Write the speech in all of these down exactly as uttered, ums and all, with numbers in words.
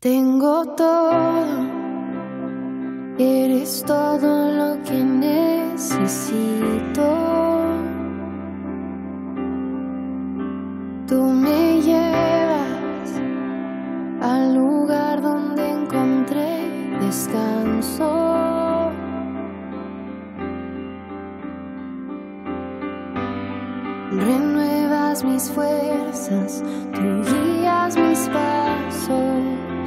Tengo todo, eres todo lo que necesito. Tú me llevas al lugar donde encontré descanso. Renuevas mis fuerzas, tú guías mis pasos.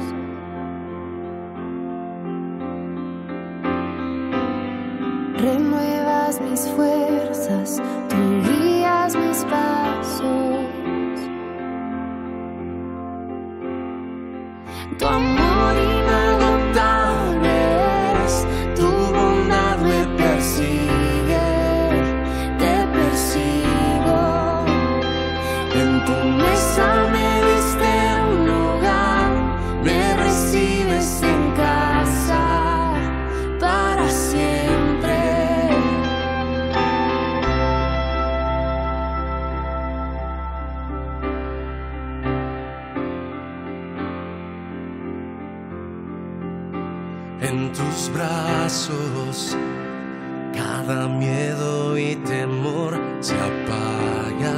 Renuevas mis fuerzas, tú guías mis pasos. Tu amor inagotable es, tu bondad me persigue, te persigo. En tu mesa me diste un lugar, me recibes en casa para siempre. En tus brazos cada miedo y temor se apaga.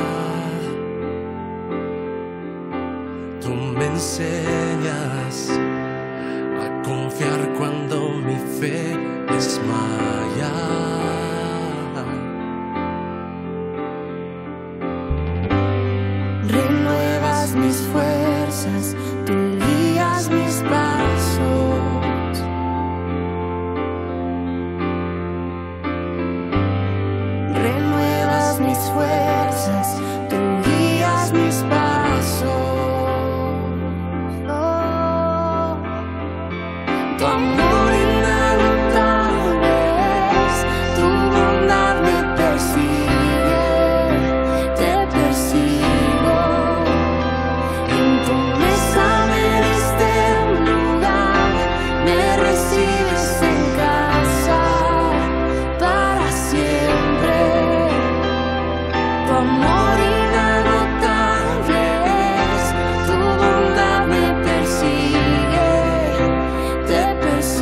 Tú me enseñas a confiar cuando mi fe desmaya. Renuevas mis fuerzas, tú guías mis pasos. Renuevas mis fuerzas, tú guías mis pasos. Oh, tu amor inagotable es, tu bondad me persigue, te persigo. En tu mesa me diste un lugar, me recibes en casa para siempre. Tu amor inagotable es, tu bondad me persigue, te persigo.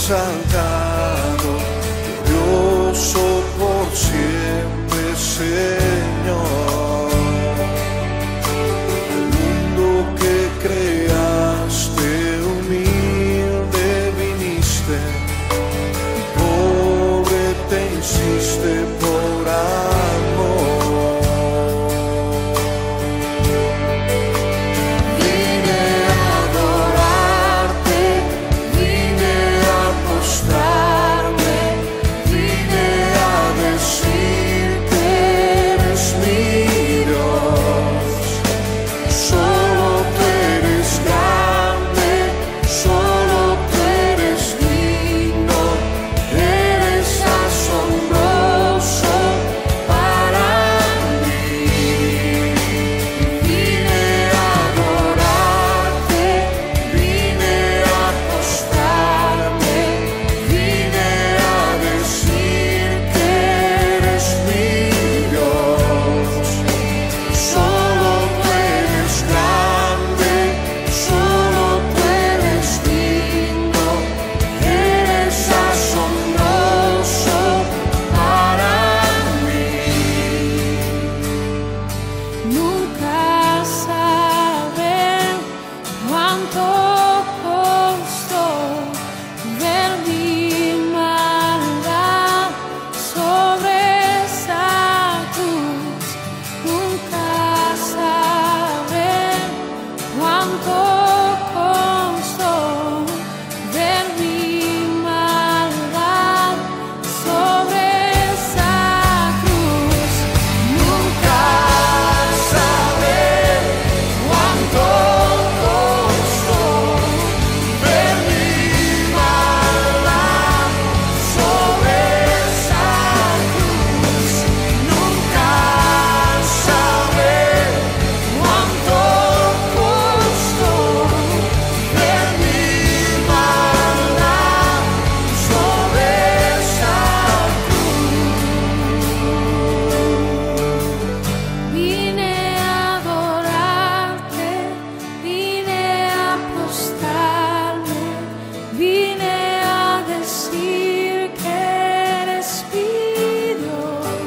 exaltado, glorioso por siempre, Señor. El mundo que creaste, humilde viniste, pobre te hiciste por amor. Vine a adorarte, vine a postrarme, vine a decir que eres mi Dios. Solo tú eres grande, solo tú eres digno, eres asombroso para mí. Vine a adorarte, vine a postrarme, vine a decir que eres mi Dios. Solo tú eres grande, solo tú eres digno, eres asombroso para mí. Nunca saben cuánto costó ver mi maldad sobre esa cruz. Nunca saben cuánto costó ver mi maldad sobre esa cruz. Nunca saben cuánto costó ver mi maldad sobre esa cruz. Nunca saben cuánto costó ver mi maldad sobre esa cruz. Vine a adorarte, vine a postrarme, vine a decir que eres mi Dios.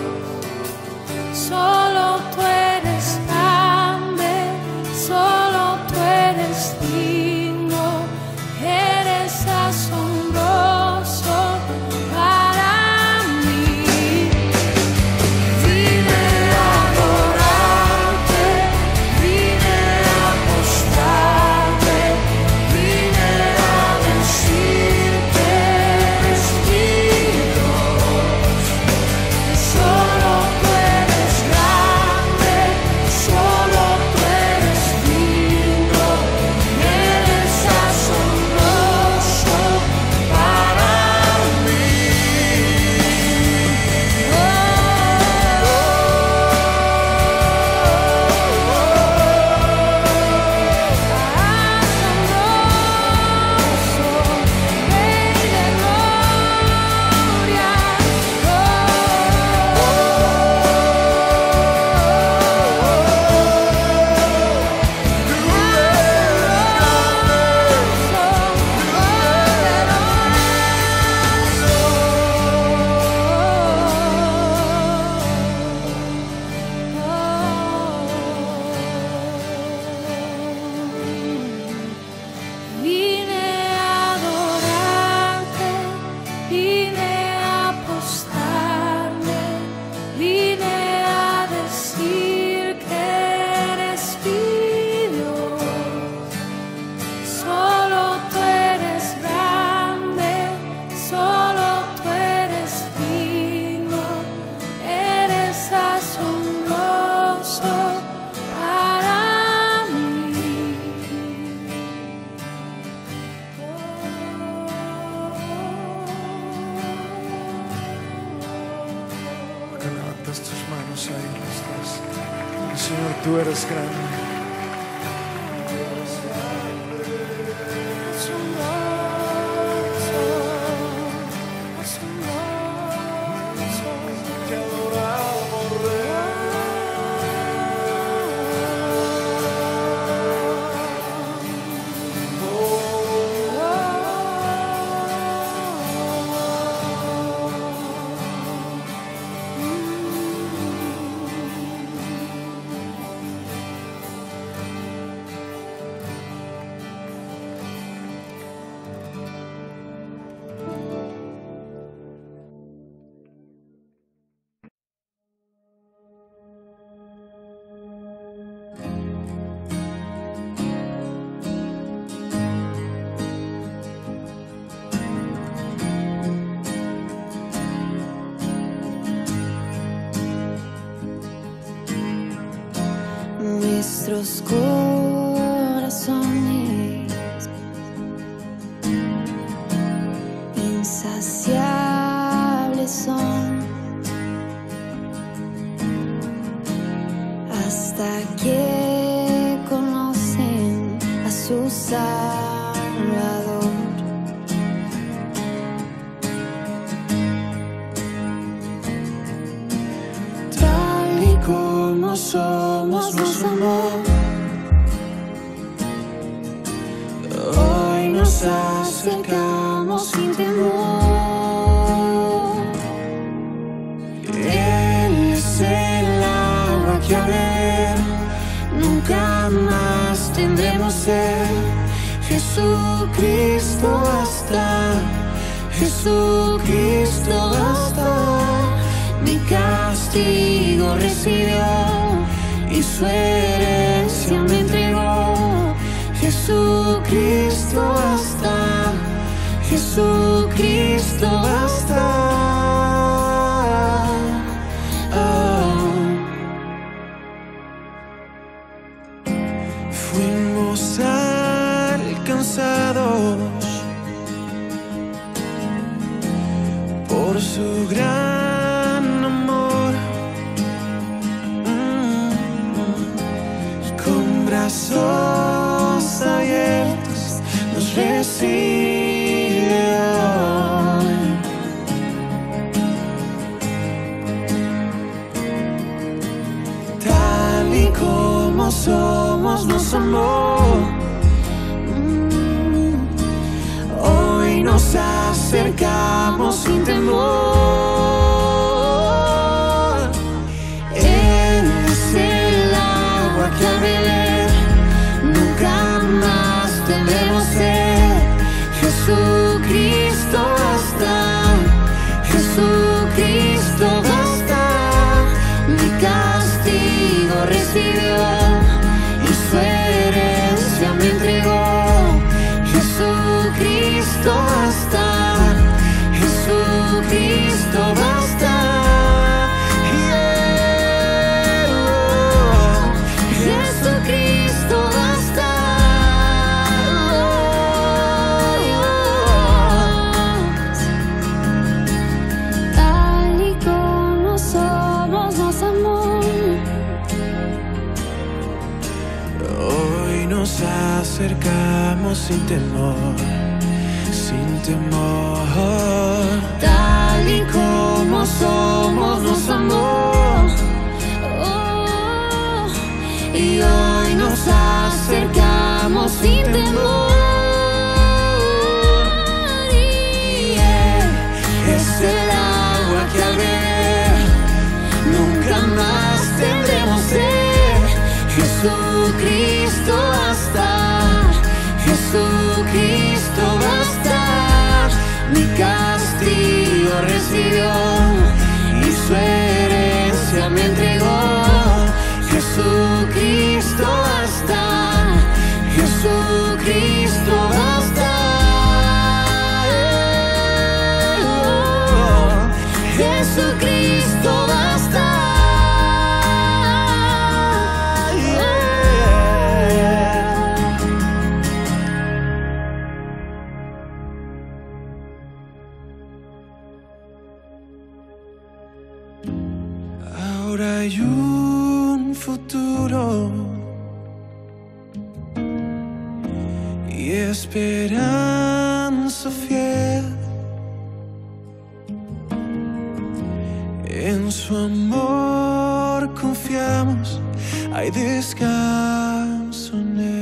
Solo tú eres grande, solo tú eres digno, eres asombroso para mí. Vine a adorarte, vine a postrarme, vine a decir que eres mi Dios. Solo tú eres grande, solo tú eres digno, eres asombroso para mí. Asombroso, Rey de gloria. Vine a adorarte, vine a postrarme, vine a decir que eres mi Dios. Solo tú eres grande, solo tú eres digno, eres asombroso para mí. Levantas tus manos ahí, estás. Señor, tú eres grande. Asombroso, asombroso. Te adoramos, Rey. nuestros corazones insaciables son hasta que conocen a su Salvador. Tal y como somos, nos amó. Hoy nos acercamos sin temor. Él es el agua que al beber nunca más tendremos sed. Jesucristo basta, Jesucristo basta. Mi castigo recibió y su herencia me entregó. Jesucristo basta, Jesucristo basta. Oh. Fuimos alcanzados por su gran amor, mm. con brazos abiertos nos recibe hoy. Tal y como somos nos amó. Mm. Hoy nos acercamos sin temor. Él es el agua que al beber nunca más tendremos sed. Jesucristo basta, Jesucristo basta. Mi castigo recibió y su herencia me entregó. Jesucristo basta, Jesucristo basta. Yeah. Jesucristo basta. Tal y como somos nos amó. Hoy nos acercamos sin temor, sin temor. Tal y como somos nos amó. Oh, y hoy nos acercamos sin temor. Y Él es el agua que al beber nunca más tendremos sed. Jesucristo basta, Jesucristo basta. Mi castigo recibió y su herencia me entregó. Jesucristo basta, Jesucristo basta. Oh, Jesucristo basta. Ahora hay un futuro y esperanza fiel. En su amor confiamos, hay descanso en él.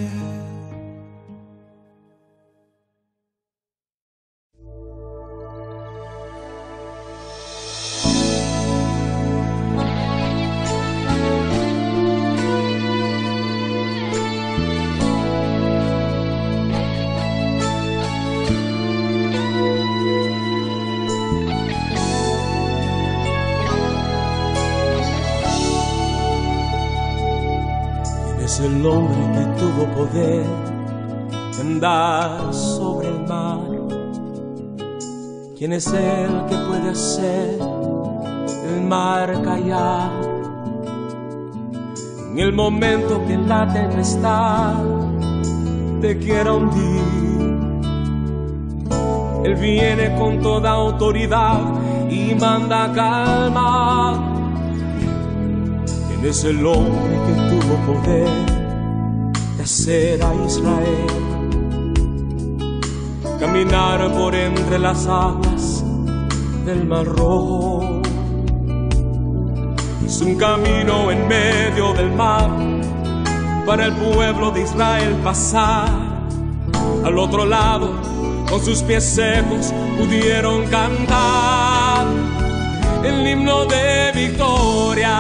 Es el hombre que tuvo poder de andar sobre el mar. ¿Quién es el que puede hacer el mar callar? en el momento que la tempestad te quiera hundir. Él viene con toda autoridad y manda calma. Él es el hombre que tuvo poder de hacer a Israel caminar por entre las aguas del Mar Rojo. Hizo un camino en medio del mar para el pueblo de Israel pasar. Al otro lado, con sus pies secos, pudieron cantar el himno de victoria.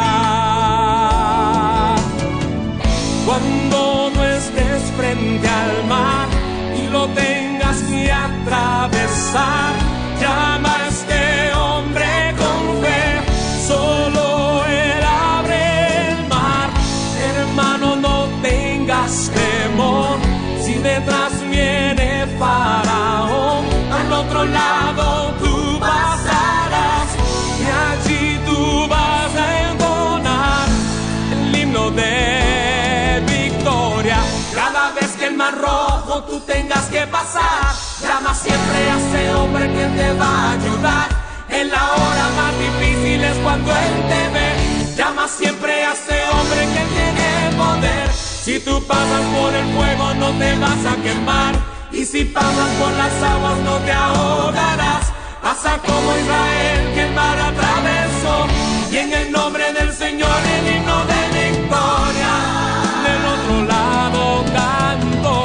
Cuando no estés frente al mar y lo tengas que atravesar, llama a este hombre con fe, solo él abre el mar. Hermano, no tengas temor, si detrás viene Faraón, al otro lado tú pasarás y allí tú vas a entonar el himno de victoria. Cada vez que el Mar Rojo tú tengas que pasar, llama siempre a ese hombre que te va a ayudar. En la hora más difícil es cuando Él te ve. Llama siempre a ese hombre que tiene poder. Si tú pasas por el fuego no te vas a quemar, y si pasas por las aguas no te ahogarás. Pasa como Israel que el mar atravesó, y en el nombre del Señor el himno de victoria del otro lado cantó.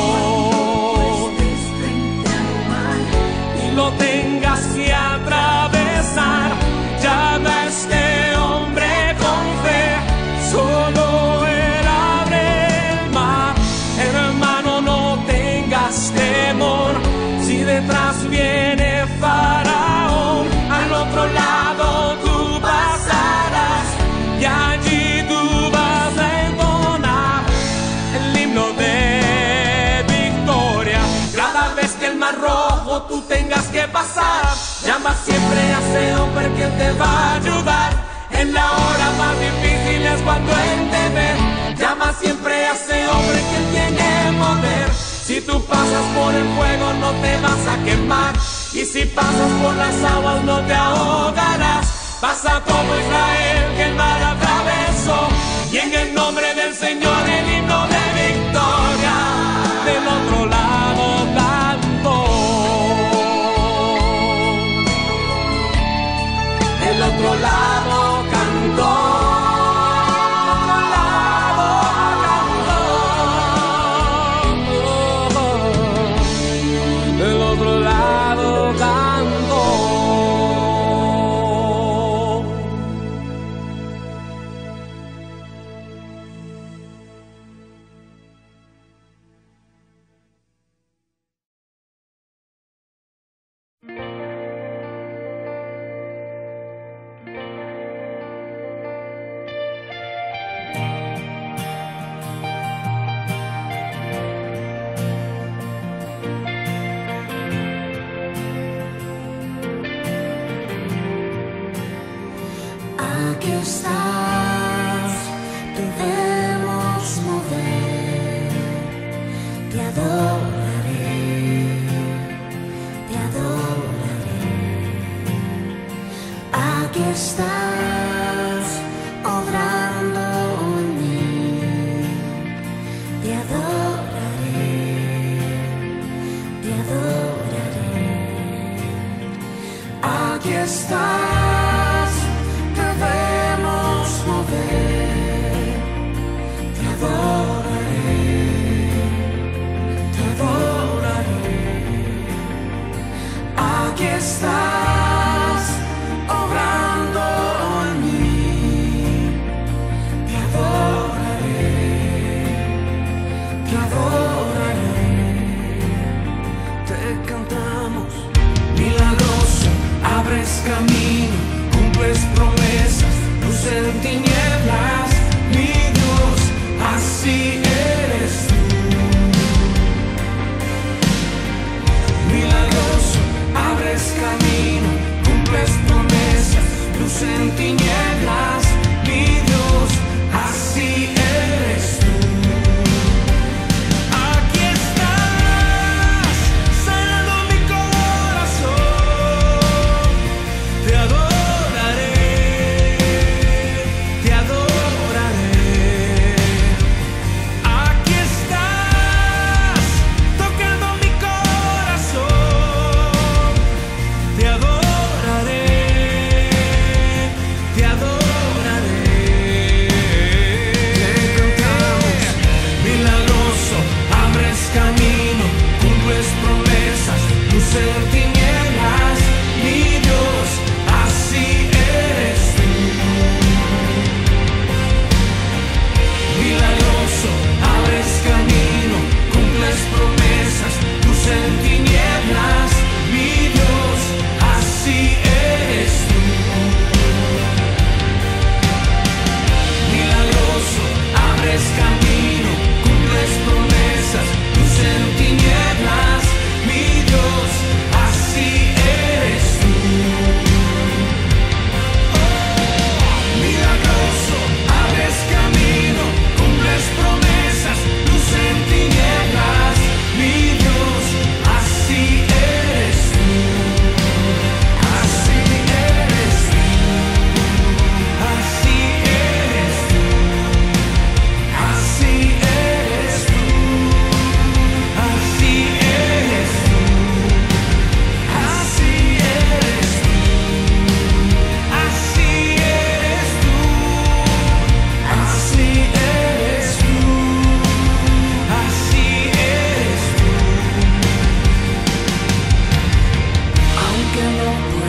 Y lo tengas que atravesar, llama a este hombre con fe, solo él abre el mar. Hermano, no tengas temor, si detrás viene Faraón, al otro lado tú pasarás y allí tú vas a entonar el himno de victoria. Cada vez que el Mar Rojo tú tengas que pasar, llama siempre a ese hombre que te va a ayudar. En la hora más difícil es cuando Él te ve. Llama siempre a ese hombre que tiene poder. Si tú pasas por el fuego no te vas a quemar, y si pasas por las aguas no te ahogarás. Pasa como Israel que el mar atravesó, y en el nombre del Señor el himno de victoria del otro lado cantó. Del otro lado cantó. Aquí estás, debemos mover. Te adoraré, te adoraré. Aquí estás, obrando en mí. Te adoraré, te adoraré. Aquí estás, debemos mover. Te adoraré, te adoraré. Aquí estás, obrando en mí. Te adoraré, te adoraré. Te cantamos, milagroso, abres camino, cumples promesas, luz en tinieblas, mi Dios, así eres tú. Milagroso, abres camino, cumples promesas, luz en tinieblas, mi Dios, así eres tú.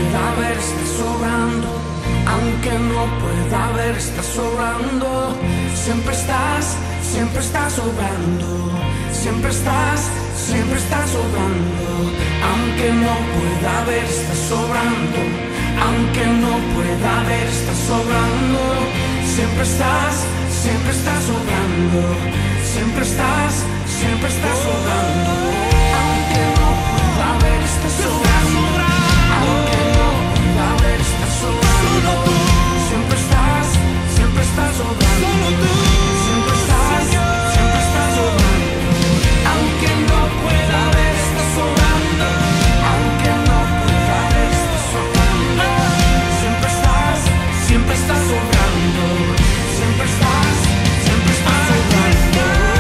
pueda ver, estás sobrando. Aunque no pueda ver, estás sobrando. Siempre estás, siempre estás sobrando. Siempre estás, siempre estás sobrando. Aunque no pueda ver, estás sobrando. Aunque no pueda ver, estás sobrando. Siempre estás, siempre estás sobrando. Siempre estás, siempre estás sobrando. Aunque no pueda ver, estás sobrando. Aunque no pueda ver, estás sobrando. Siempre estás, siempre estás sobrando. Siempre estás, siempre estás sobrando. Aunque no pueda ver, estás sobrando. Aunque no pueda ver, estás sobrando. Siempre estás, siempre estás sobrando. Siempre estás, siempre estás sobrando.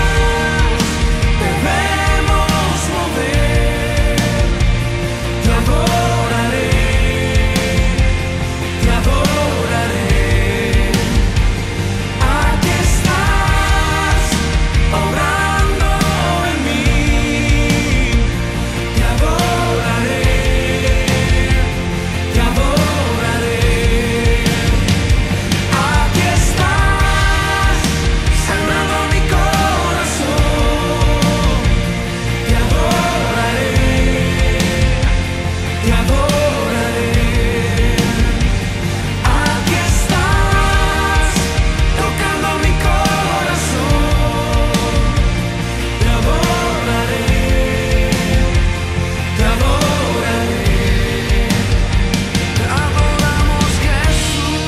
Debemos mover. Te adoraré, te adoraré. Aquí estás, obrando en mí. Te adoraré, te adoraré. Aquí estás, sanando mi corazón. Te adoraré, te adoraré. Aquí estás, tocando mi corazón. Te adoraré, te adoraré. Te adoramos, Jesús.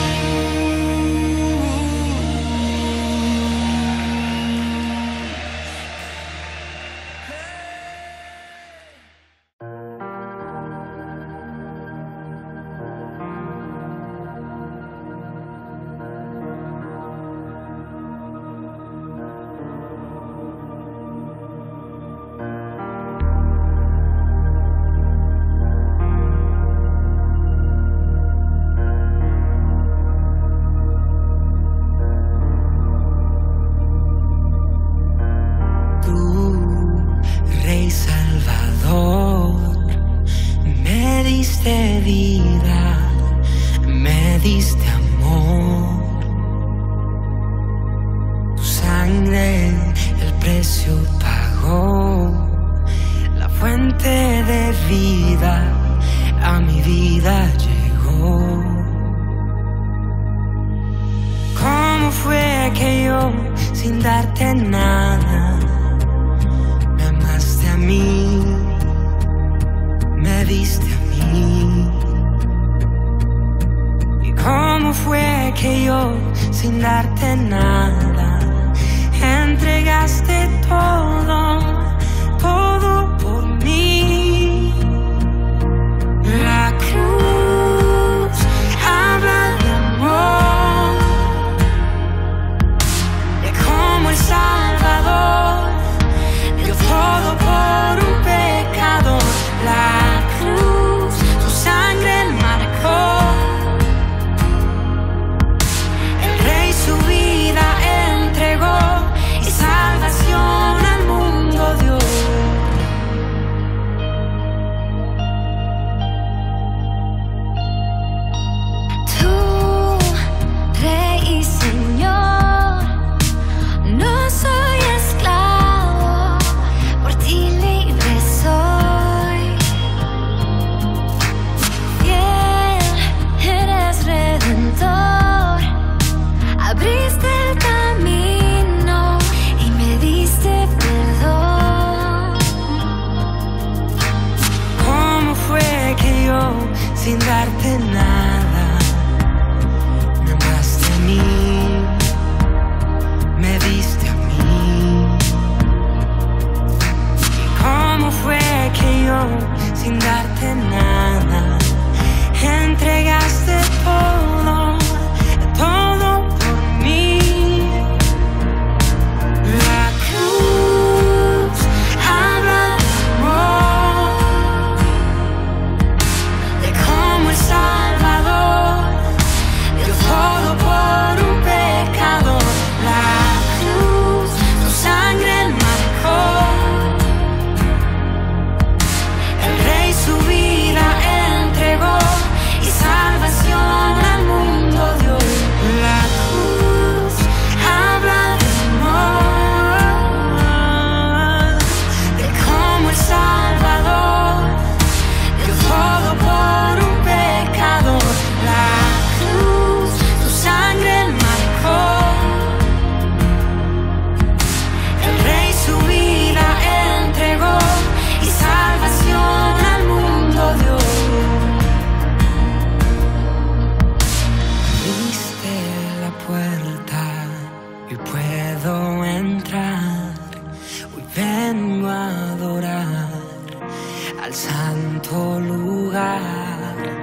Tú, Rey Salvador, me diste vida, me diste amor. Tu sangre el precio pagó, la fuente de vida a mi vida llegó. ¿Cómo fue que yo, sin darte nada, me amaste a mí, me diste a mí? ¿Y cómo fue que yo, sin darte nada, entregaste todo, todo por mí? La cruz habla de amor, de cómo el Salvador dio todo por un pecador. La cruz, su sangre marcó. El Rey su vida entregó y salvación al mundo dio. Tú, Rey y Señor, no soy esclavo, por ti libre soy. Fiel, eres redentor, abriste el camino y me diste perdón. ¿Cómo fue que yo, sin darte nada, me amaste a mí, me diste a mí? ¿Y cómo fue que yo, sin darte nada, entregaste todo, todo por mí? La cruz habla de amor, de cómo el Salvador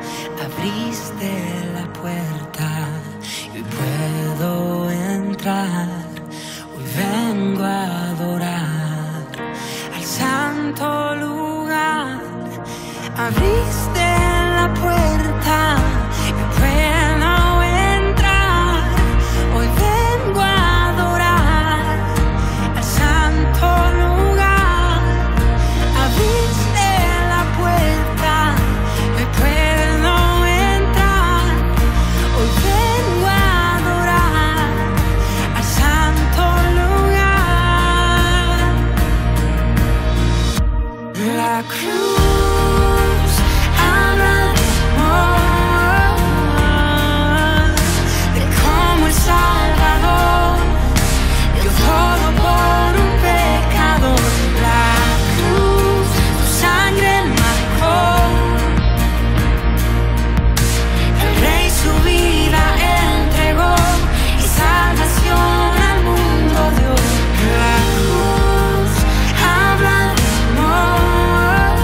abriste la puerta y hoy puedo entrar. Hoy vengo a adorar al santo lugar. Abriste la puerta y hoy puedo entrar. Hoy vengo a adorar al santo lugar. Abriste la puerta y hoy puedo entrar. Hoy vengo a adorar al santo lugar. La cruz habla de amor, de cómo el Salvador dio todo por un pecador. La cruz, tu sangre marcó. El Rey su vida entregó y salvación al mundo dio. La cruz habla de amor,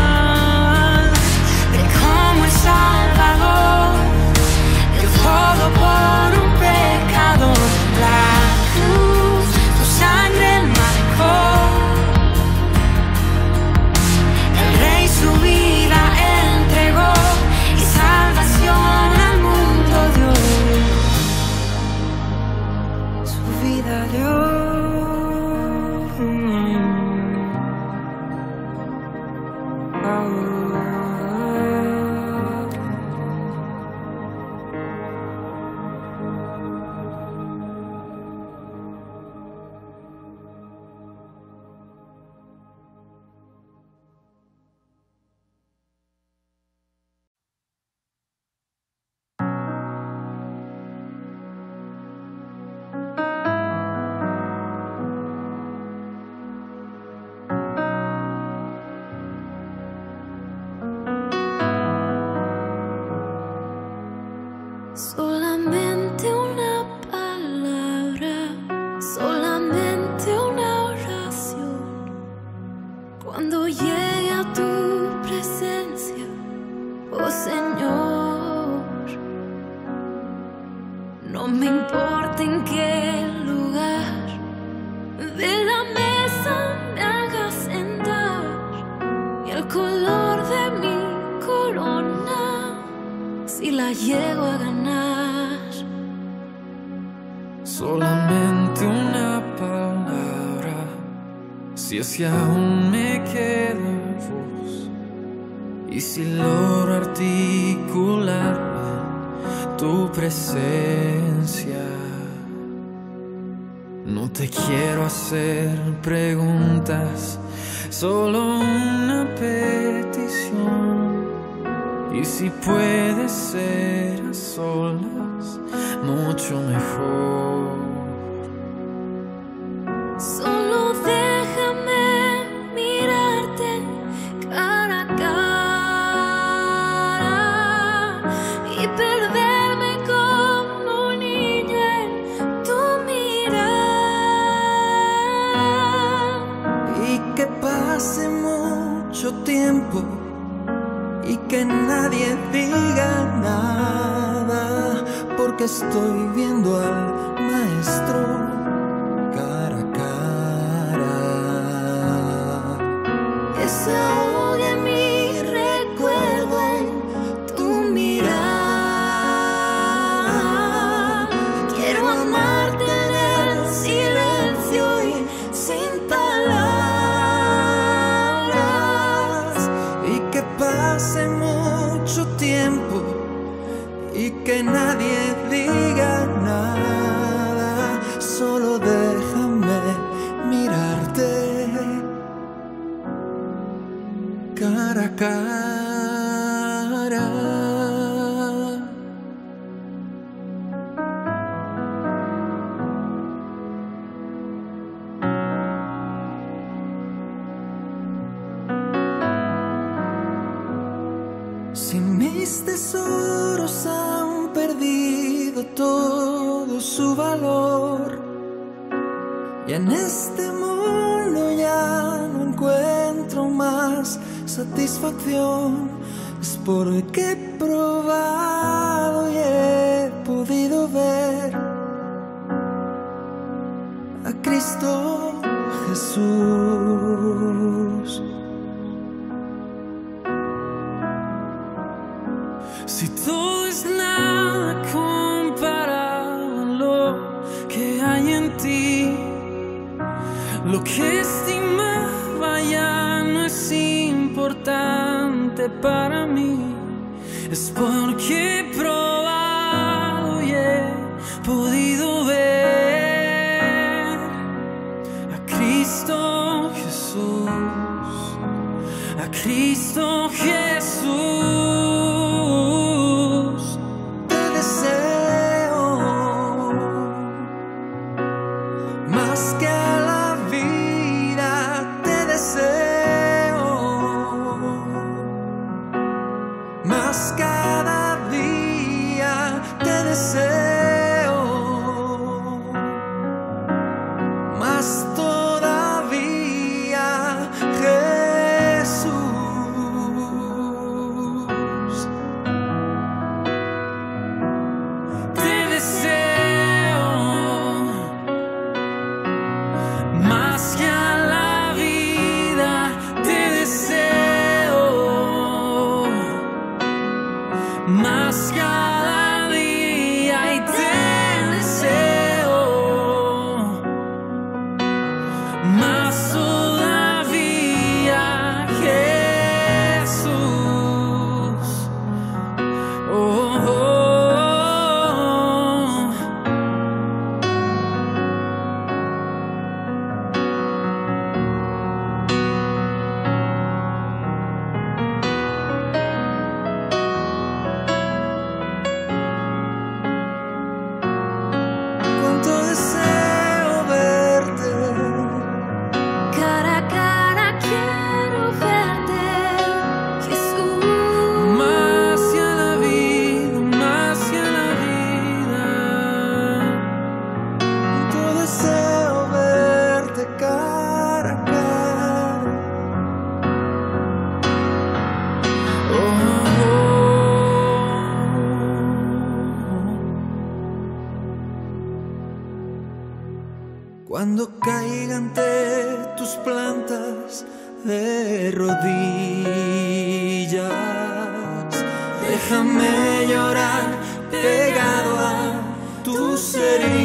de cómo el Salvador dio todo por un pecador. La cruz, tu sangre marcó. El Rey su vida entregó y salvación al mundo dio. Su vida dio. Solamente una palabra, solamente una oración. Cuando llegue a tu presencia, oh Señor, no me importa en qué lugar de la mesa me hagas sentar, y el color de mi corona, si la llego a ganar. Solamente una palabra, si es que aún me queda voz, y si logro articular tu presencia. No te quiero hacer preguntas, solo una petición. Y si puede ser a solas, mucho mejor. Solo déjame mirarte cara a cara y perderme como un niño en tu mirada. Y que pase mucho tiempo y que nadie diga nada, porque estoy viendo al Maestro cara a cara. Que se ahogue mi recuerdo en tu mirada. Quiero amarte en el silencio y sin palabras. Y que pase mucho tiempo y que nadie diga nada, solo déjame mirarte cara a cara. Si mis tesoros han perdido todo su valor y en este mundo ya no encuentro más satisfacción, es porque he probado y he podido ver a Cristo Jesús. Si todo es nada comparado a lo que hay en ti, lo que estimaba ya no es importante para mí, es porque he probado y he podido ver a Cristo Jesús, a Cristo Jesús. Te deseo más que a la vida, te deseo más cada día, te deseo más todavía, Jesús. Te deseo más que a la vida, te deseo más cada día y te deseo más todavía, Jesús. Oh, oh, oh. Cuánto deseo verte, Cara a cara quiero verte, Jesús. más que a la vida, más que a la vida. Cuánto deseo verte cara a cara. Oh, oh, oh. Cuando caiga ante tus plantas de rodillas, déjame llorar pegado a tus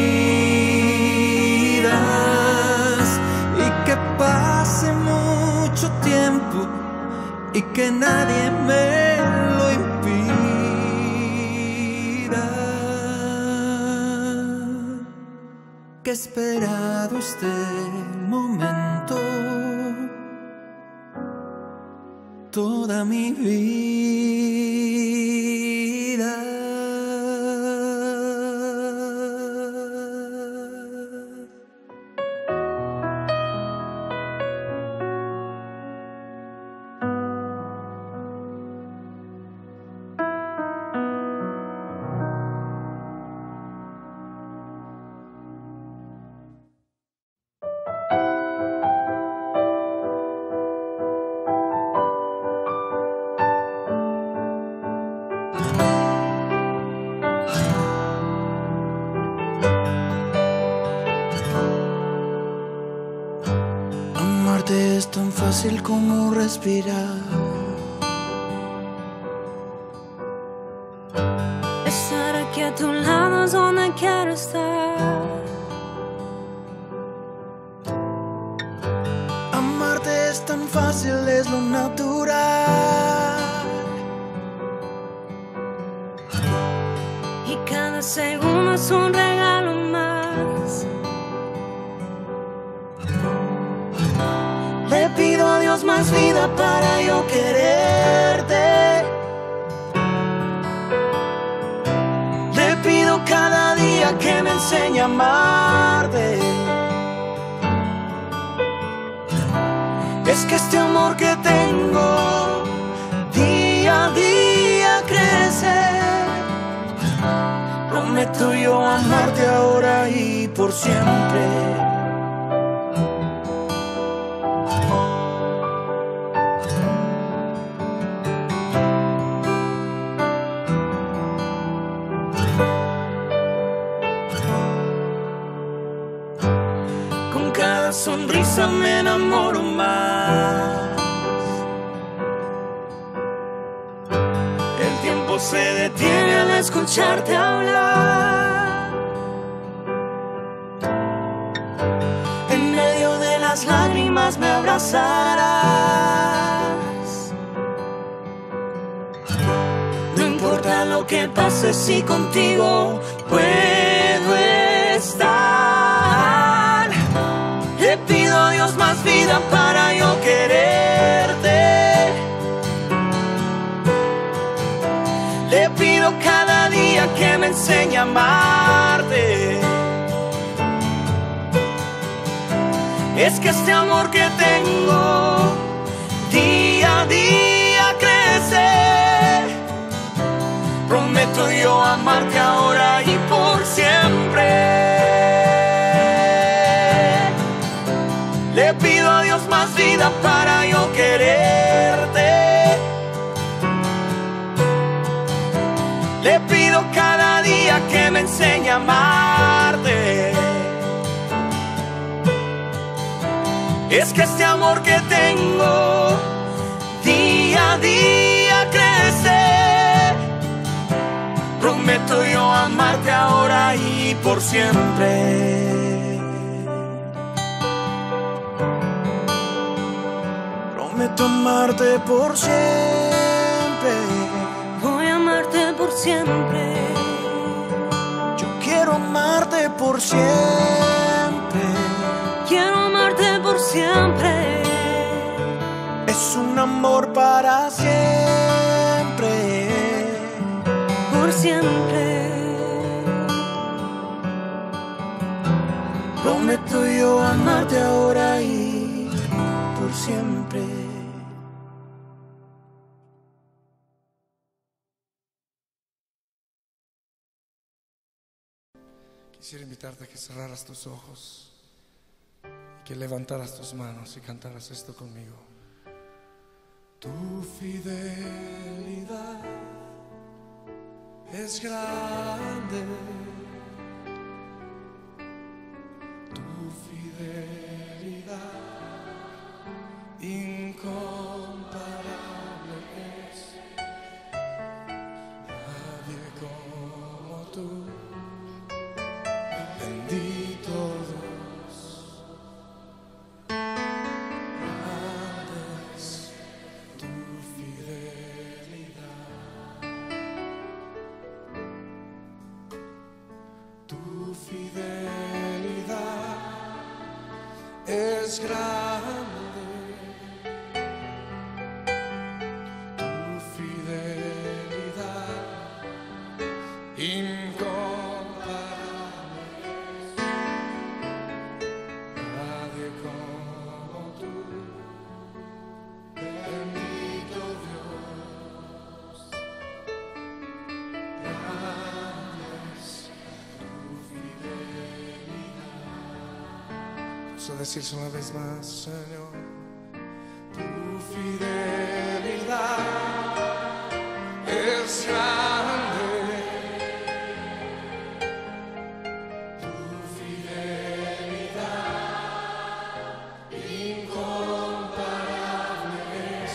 heridas y que pase mucho tiempo y que nadie me lo impida. Que he esperado este momento toda mi vida. Amarte es tan fácil como respirar. Estar aquí a tu lado es donde quiero estar. Amarte es tan fácil, es lo natural. Y cada segundo es un regalo más. Le pido a Dios más vida para yo quererte. Le pido cada día que me enseñe a amarte. Es que este amor que tengo día a día crece. Prometo yo amarte ahora y por siempre. sonrisa me enamoro más. El tiempo se detiene al escucharte hablar. En medio de las lágrimas me abrazarás. No importa lo que pase, si contigo puedo estar. Le pido a Dios más vida para yo quererte. Le pido cada día que me enseñe a amarte. Es que este amor que tengo día a día crece. Prometo yo amarte ahora y por siempre. Le pido a Dios más vida para yo quererte. Le pido cada día que me enseñe a amarte. Es que este amor que tengo día a día crece. Prometo yo amarte ahora y por siempre. Prometo amarte por siempre. Voy a amarte por siempre. Yo quiero amarte por siempre. Quiero amarte por siempre. Es un amor para siempre. Por siempre. Prometo yo amarte ahora y por siempre. Quisiera invitarte a que cerraras tus ojos y que levantaras tus manos y cantaras esto conmigo. Tu fidelidad es grande. Tu fidelidad incomparable es. Nadie como tú. Bendito Dios, grande es tu fidelidad. Tu fidelidad es grande. Tu fidelidad incomparable. Nadie como tú, bendito Dios, grande es tu fidelidad. Vamos a decirse una vez más, Señor, tu fidelidad es grande. Tu fidelidad incomparable es.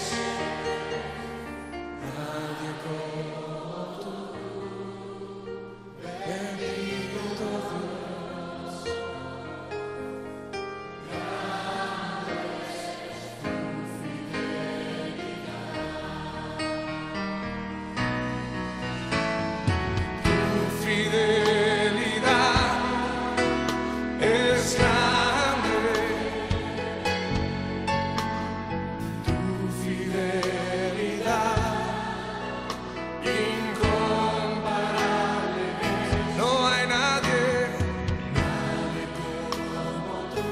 Nadie como tú, bendito Dios, grande es tu fidelidad. Tu fidelidad es grande. Tu fidelidad incomparable es. No hay nadie, nadie como tú.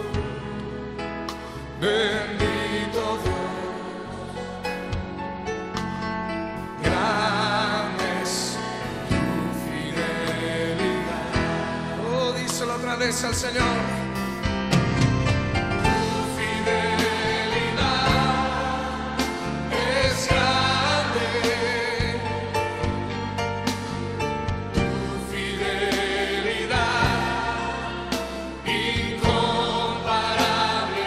Bendito Dios, grande es tu fidelidad. Oh, díselo otra vez al Señor. Tu fidelidad es grande. Tu fidelidad incomparable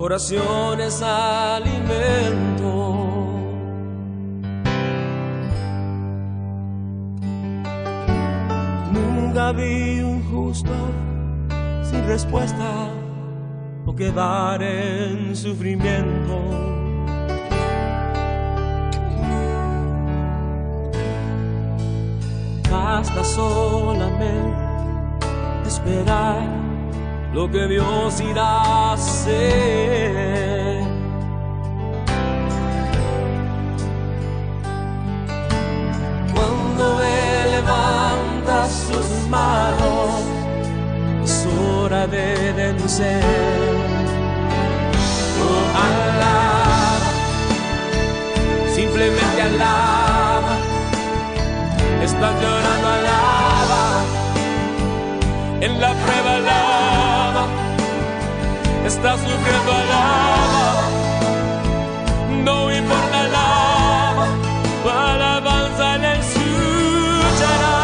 oración es alimento. Nunca vi un justo sin respuesta o quedar en sufrimiento. Basta solamente esperar lo que Dios irá a hacer. Cuando Él levanta sus manos, es hora de vencer. Oh, alaba, simplemente alaba. Estás llorando, alaba. En la prueba, alaba. Estás sufriendo, alaba. No importa, alaba. Tu alabanza le escuchará.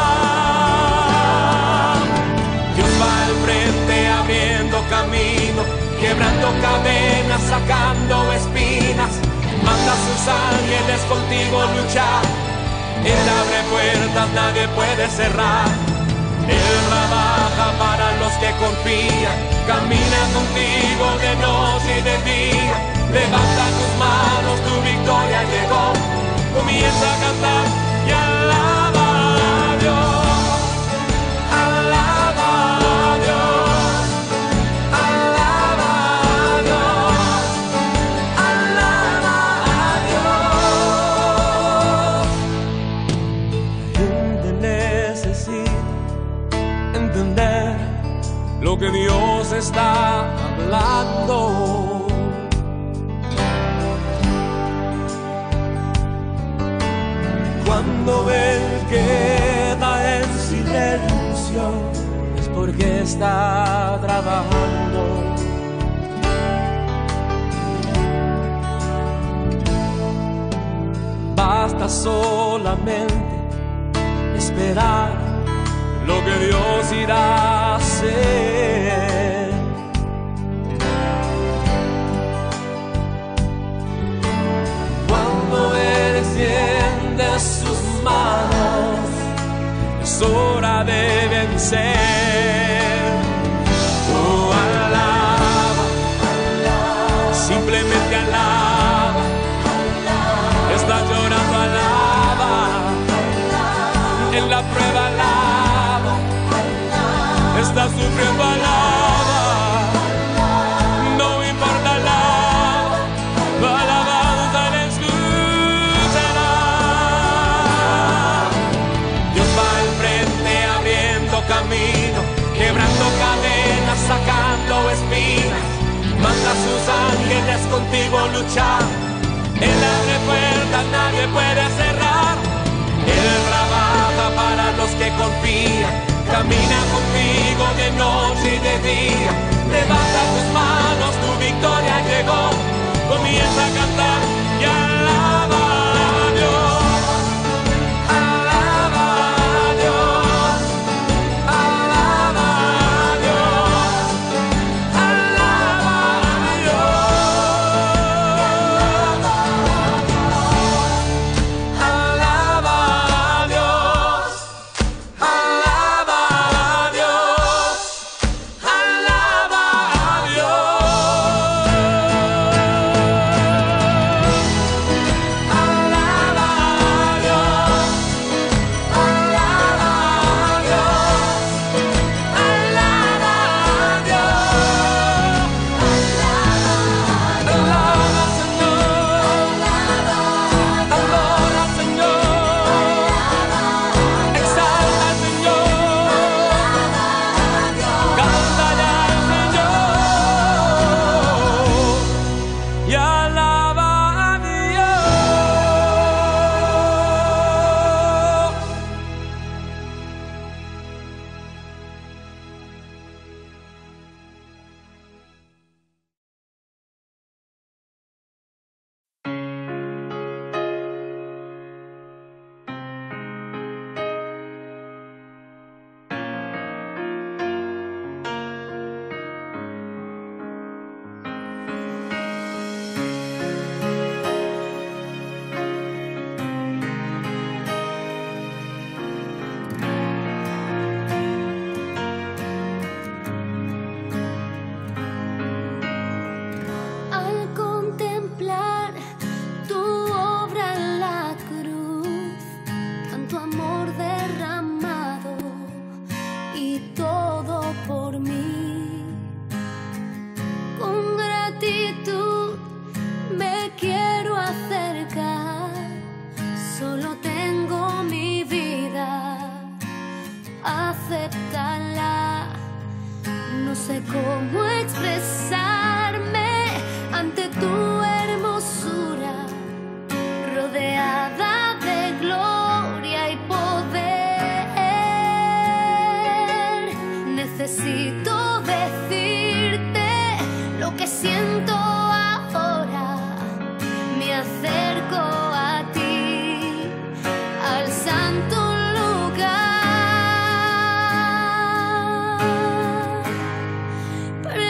Dios va al frente abriendo camino, quebrando cadenas, sacando espinas. Manda a sus ángeles contigo luchar. Él abre puertas, nadie puede cerrar. Él trabaja para los que confían. Camina contigo de noche y de día. Levanta tus manos, tu victoria llegó. Comienza a cantar y alaba a Dios. Alaba a Dios. Alaba a Dios. Alaba a Dios. La gente necesita entender lo que Dios está hablando. Cuando Él queda en silencio, es porque está trabajando. Basta solamente esperar lo que Dios irá a hacer. Cuando Él extiende sus manos, es hora de vencer. Oh, alaba, simplemente alaba. Estás llorando, alaba. En la prueba, alaba. Estás sufriendo, alaba. No importa, alaba. Tu alabanza le escuchará. Dios va al frente abriendo camino, quebrando cadenas, sacando espinas. Manda a sus ángeles contigo luchar. Él abre puertas, nadie puede cerrar. Él trabaja para los que confían. Camina contigo de noche y de día. Levanta tus manos, tu victoria llegó. Comienza a cantar y alaba a Dios. Alaba a Dios. Alaba a Dios. Alaba a Dios. Alaba a Dios. Alaba a Dios. Alaba a Dios. sé cómo expresarme ante tu hermosura, rodeada de gloria y poder. Necesito decirte lo que siento ahora. Me acerco a ti, al santo lugar,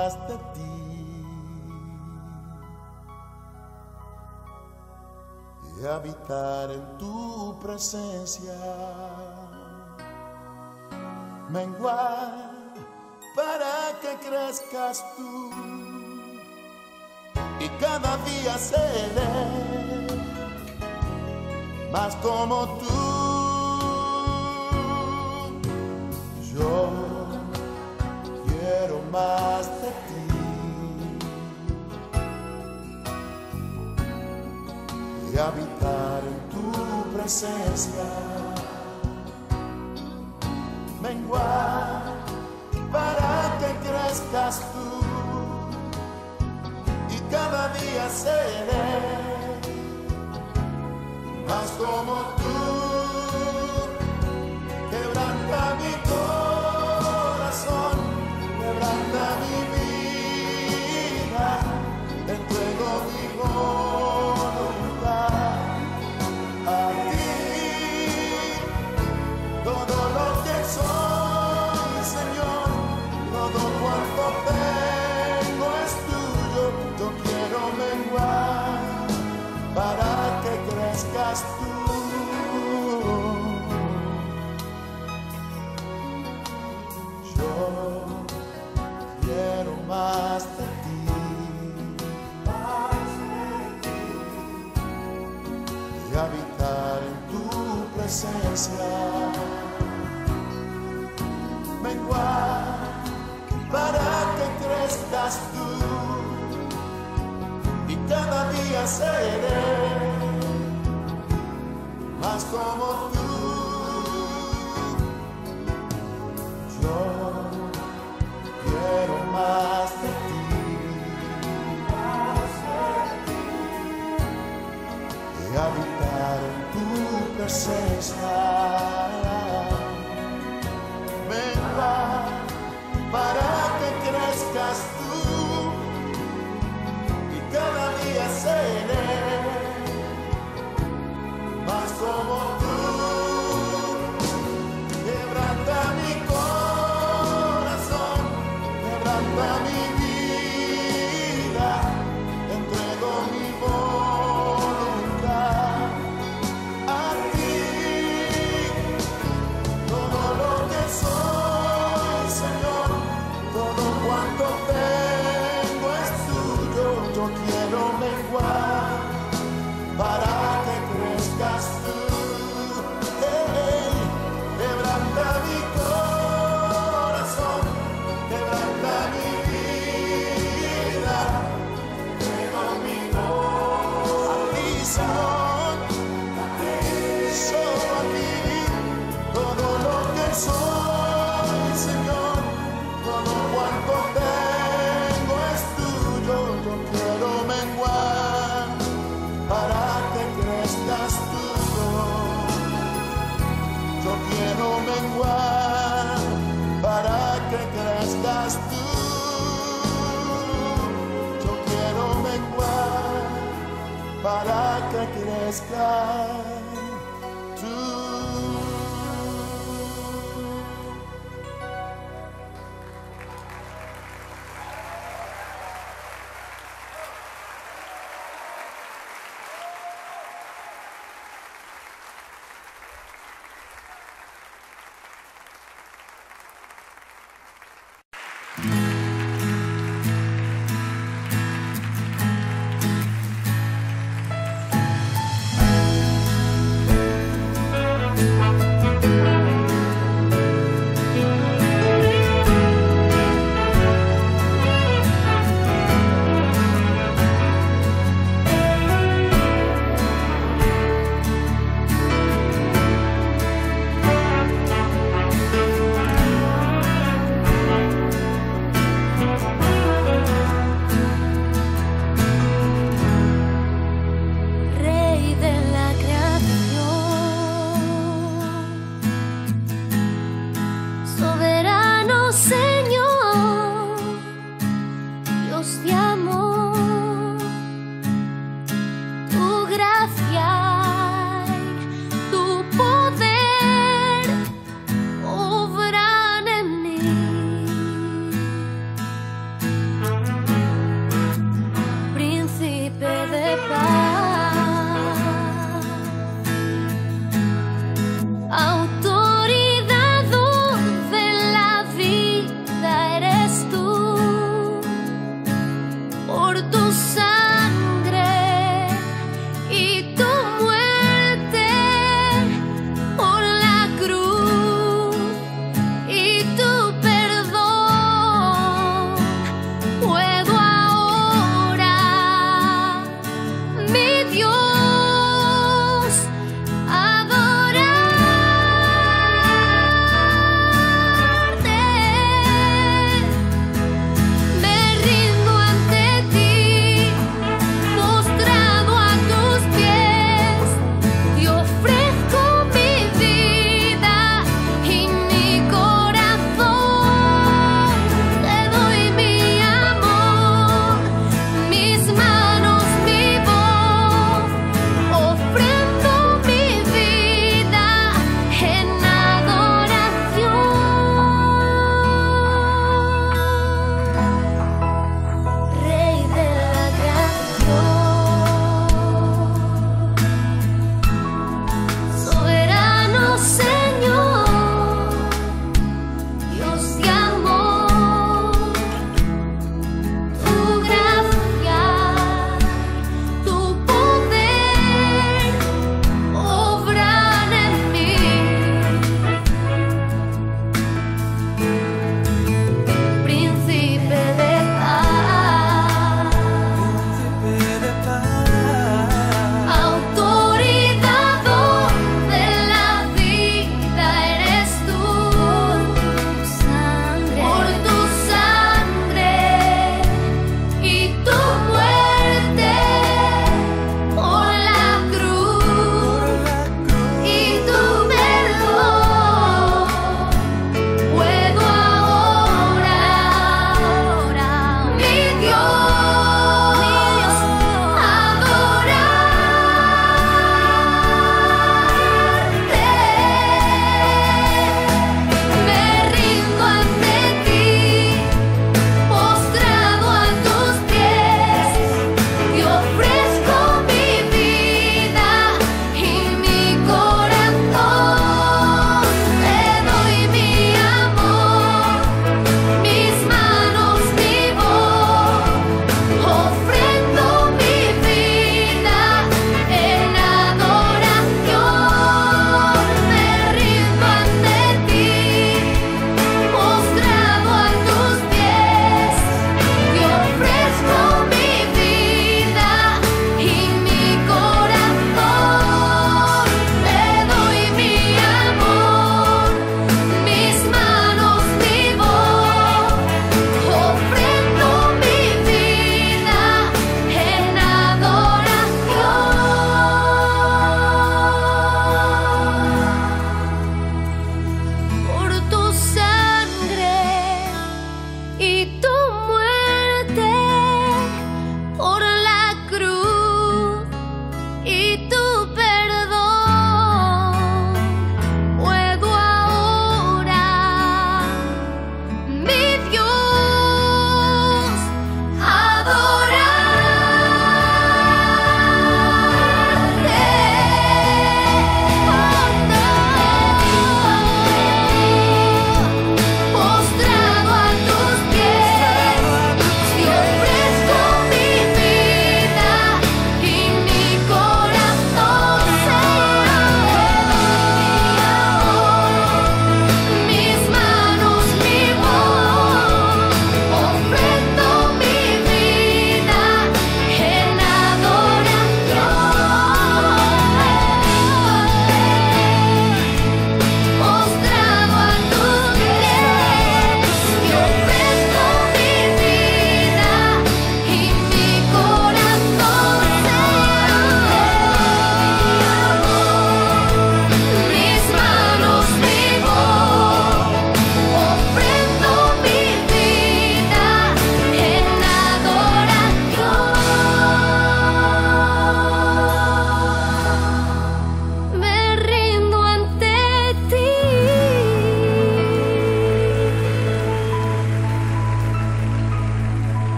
más de ti y habitar en tu presencia, menguar para que crezcas tú y cada día seré más como tú. Yo quiero más de ti y habitar en tu presencia, menguar para que crezcas tú y cada día seré más como tú. Quebranta mi corazón, quebranta mi vida, te entrego mi voluntad a ti. Todo lo que soy, Señor, todo cuanto tengo es tuyo. Yo quiero menguar para que crezcas tú. Yo quiero más de ti, y habitar en tu presencia, menguar para que crezcas tú y cada día seré más como tú. Yo quiero más de ti, y habitar en tu presencia, menguar para que crezcas tú y cada día seré más como tú. Quebranta mi corazón, quebranta mi vida, te entrego mi voluntad a ti. Todo lo que soy, Señor, todo cuanto tengo es tuyo. Yo quiero menguar para que crezcas tú. Hey, quebranta mi corazón, quebranta mi vida, tengo mi voz a ti, Señor, solo a ti. Todo lo que soy, Señor, todo cuanto tengo es tuyo. Yo quiero menguar para que crezcas tú. Yo quiero menguar para que crezcas tú. Yo quiero menguar para que crezcas tú.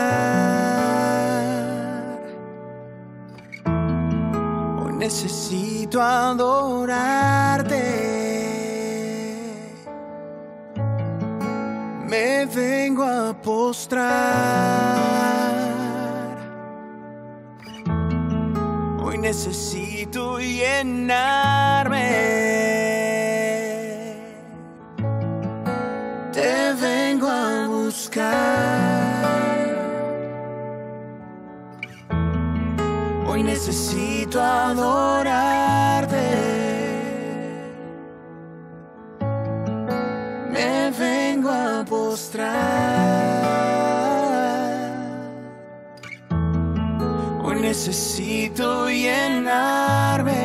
Hoy necesito adorarte. Me vengo a postrar. Hoy necesito llenarme. Te vengo a buscar. Hoy necesito adorarte. Me vengo a postrar. Hoy necesito llenarme.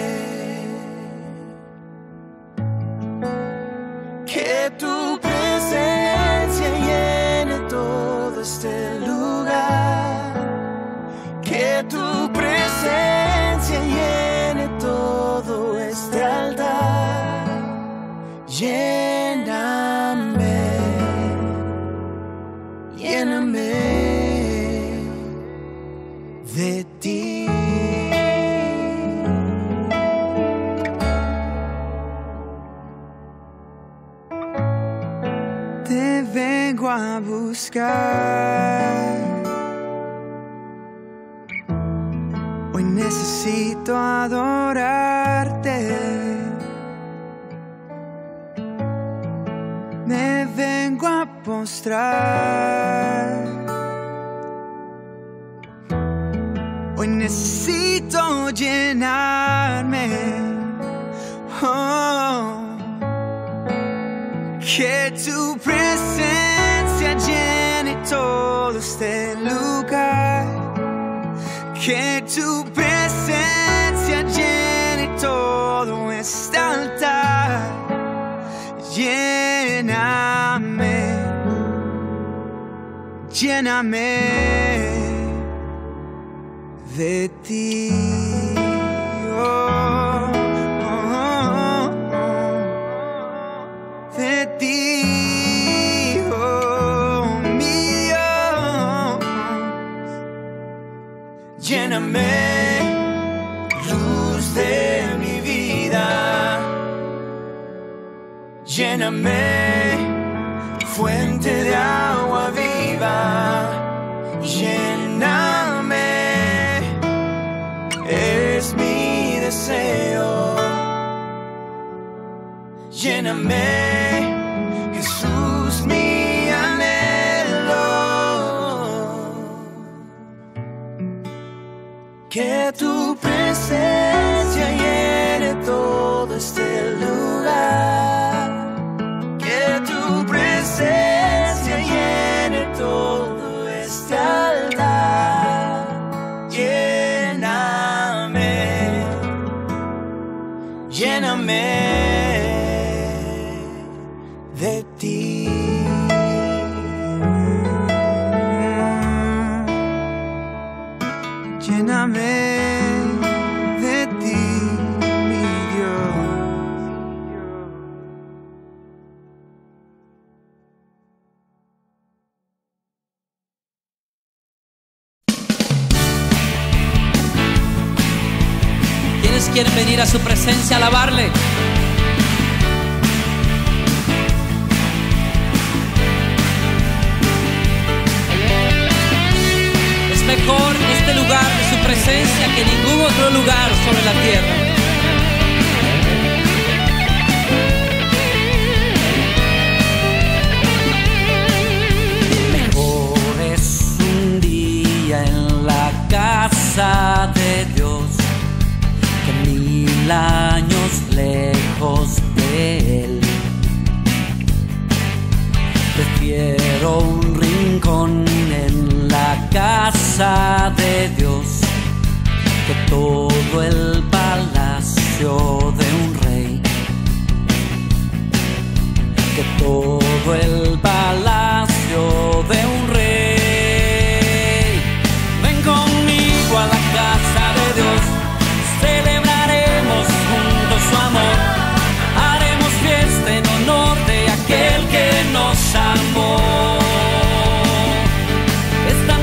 Que tu presencia llene todo este lugar. Que tu presencia llene todo este altar. Lléname, lléname de ti. Te vengo a buscar. Hoy necesito adorarte. Me vengo a postrar. Hoy necesito llenarme. Oh, que tu presencia llene todo este lugar. Que tu presencia llene todo este altar. Lléname, lléname de ti. Oh, oh, oh, de ti, oh, mío. Lléname, luz de mi vida. Lléname, fuente de agua viva. Lléname, es mi deseo. Lléname, Jesús, mi anhelo. Que tu presencia llene todo este lugar. Que tu presencia llene todo este altar. Lléname, lléname de ti. Lléname de ti, mi Dios. ¿Quiénes quieren venir a su presencia a alabarle? Es mejor este lugar de su presencia que ningún otro lugar sobre la tierra. Mejor es un día en la casa de Dios que mil años lejos de Él. Prefiero un rincón en la casa de Dios que todo el palacio de un rey. Que todo el palacio de un rey. Ven conmigo a la casa de Dios. Celebraremos juntos su amor. Haremos fiesta en honor de aquel que nos amó. Esta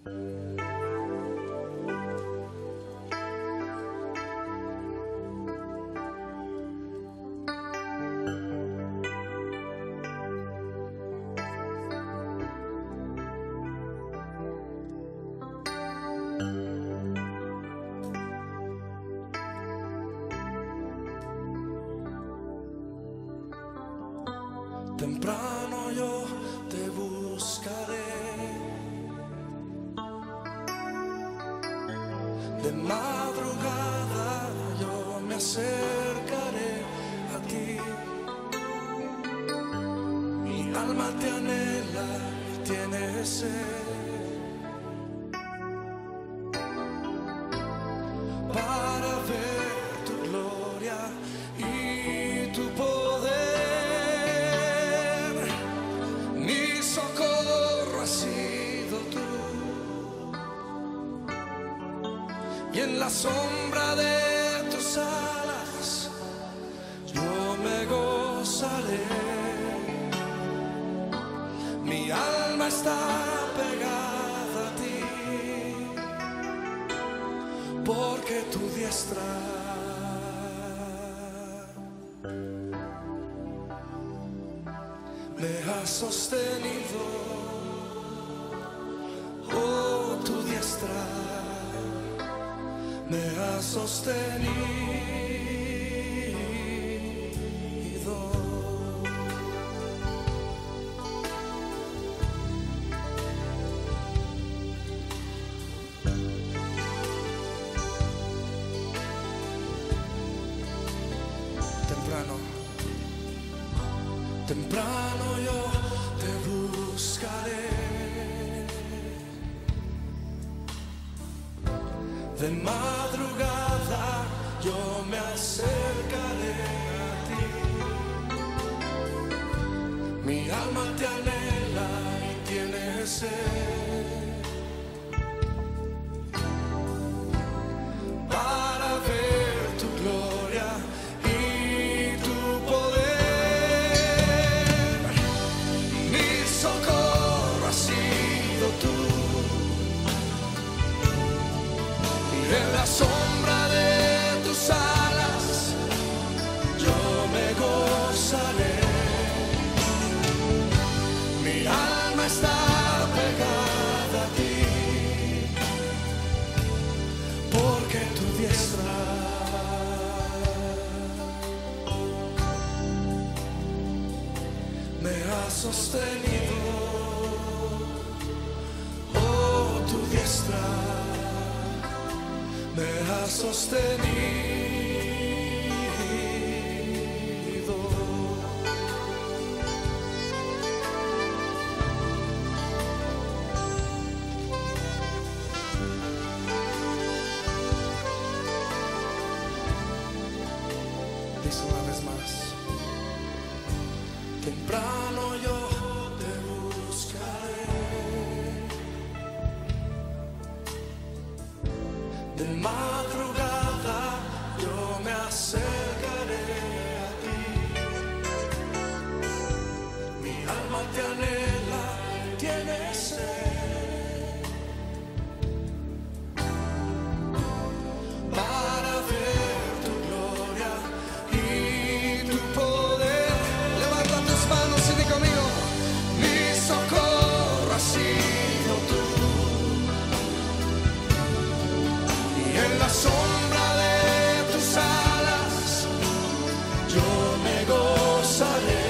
Temprano yo te buscaré, de madrugada yo me acercaré a ti. Mi alma te anhela y tiene sed para ver tu gloria y tu poder. Y en la sombra de tus alas yo me gozaré. Mi alma está pegada a ti, porque tu diestra me ha sostenido. Oh, tu diestra me ha sostenido. Temprano, temprano yo te buscaré, de madrugada yo me acercaré a ti. Mi alma te anhela y tiene sed para ver tu gloria y tu poder. Mi socorro ha sido tú, en la sombra de tus alas yo me gozaré. Mi alma está pegada a ti, porque tu diestra me ha sostenido. Oh, tu diestra me ha sostenido. Dice una vez más: temprano yo te buscaré, de madrugada yo me acercaré a ti. Mi alma te anhela, tiene sed para ver tu gloria y tu poder. Levanta tus manos y di conmigo: mi socorro ha sido tú, en la sombra de tus alas yo me gozaré.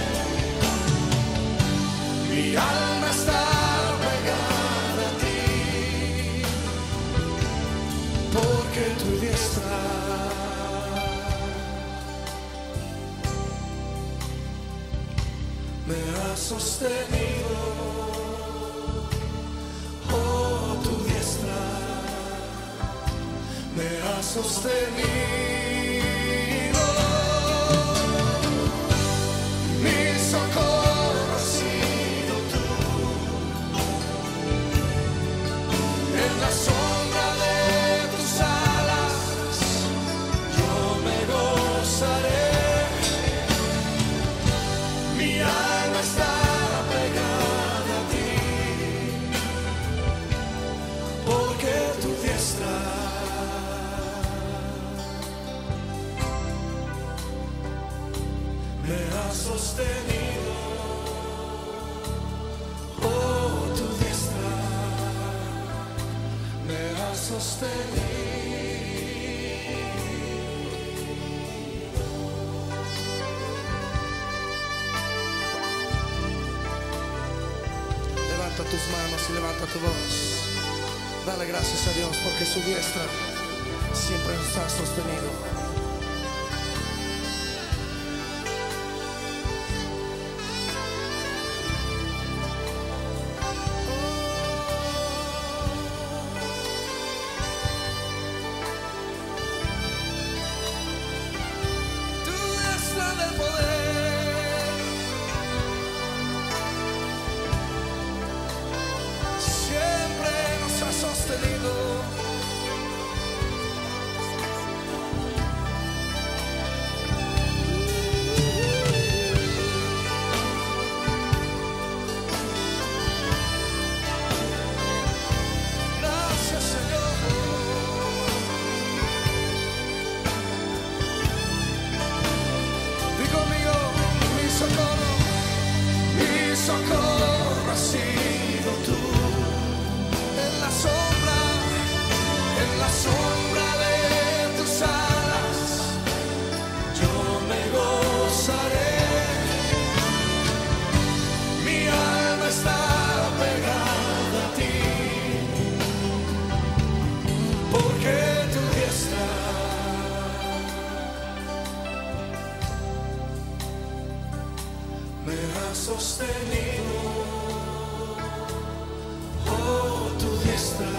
Mi alma está pegada a ti, porque tu diestra me ha sostenido. Oh, tu diestra me ha sostenido. Mi socorro ha sido tú, en la sombra de tus alas yo me gozaré. Mi alma está pegada a ti, sostenido. Oh, tu diestra me ha sostenido. Levanta tus manos y levanta tu voz. Dale gracias a Dios porque su diestra siempre nos ha sostenido. Tu diestra del poder siempre nos ha sostenido. Gracias, Señor. Di conmigo, mi socorro, mi socorro ha sido tú. En la sombra, en la sombra de tus alas, yo me gozaré. Mi alma está pegada a ti, porque tu diestra me ha sostenido. Oh, tu diestra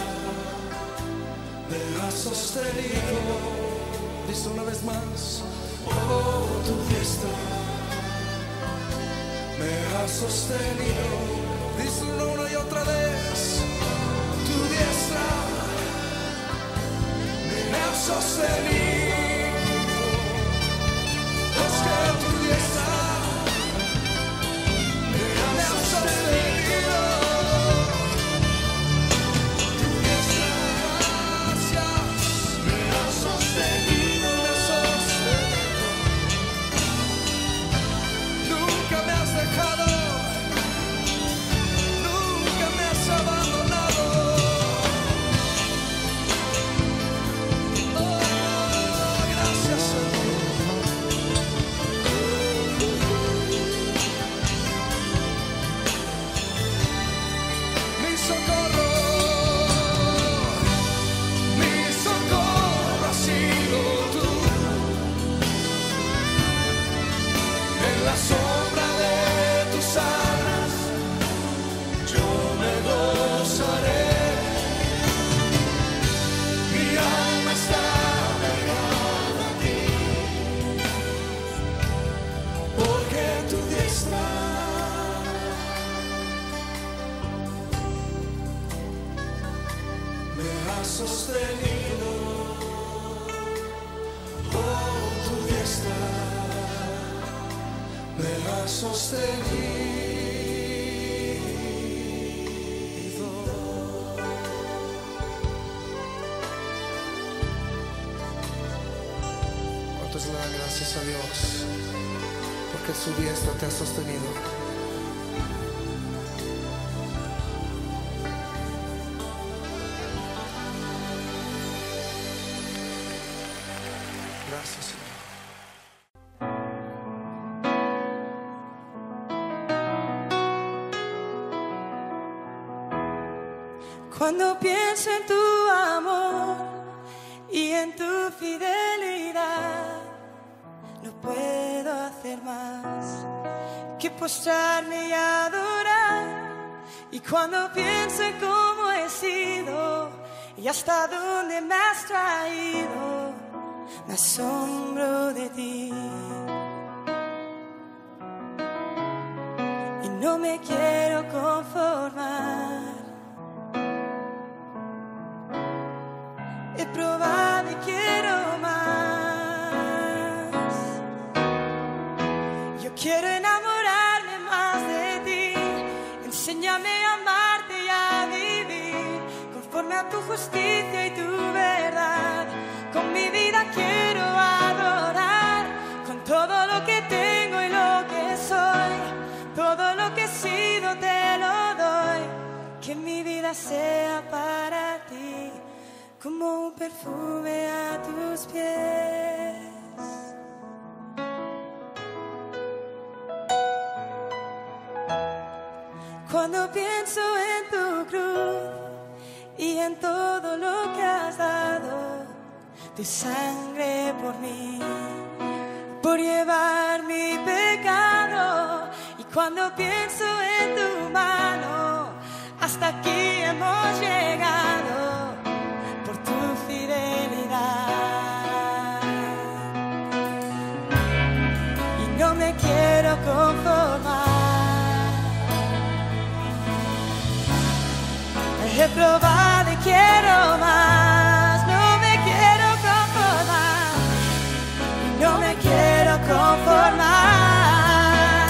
me ha sostenido. Dice una vez más. Oh, tu diestra me ha sostenido. Dice una y otra vez. Tu diestra me ha sostenido. Es que tu diestra me ha sostenido. Tu diestra, gracias, me ha sostenido, me ha sostenido. Nunca me has dejado, nunca me has abandonado. Oh, gracias, Señor. Mi socorro, mi socorro ha sido tú. En la sombra de tus alas yo me gozaré. Mi alma está pegada a ti, porque tu diestra me ha sostenido. Oh, tu diestra me ha sostenido. ¿Cuántos le dan gracias a Dios porque su diestra te ha sostenido? Gracias, Señor. Cuando pienso en tu amor y en tu fidelidad, no puedo hacer más que postrarme y adorar. Y cuando pienso en cómo he sido y hasta dónde me has traído, me asombro de ti. Y no me quiero conformar. He probado y quiero más. Yo quiero enamorarme más de ti. Enséñame a amarte y a vivir conforme a tu justicia y tu verdad. Con mi vida quiero adorar, con todo lo que tengo y lo vida sea para ti como un perfume a tus pies. Cuando pienso en tu cruz y en todo lo que has dado, tu sangre por mí, por llevar mi pecado. Y cuando pienso en tu mano, hasta aquí hemos llegado por tu fidelidad. Y no me quiero conformar. He probado y quiero más. No me quiero conformar. No me quiero conformar.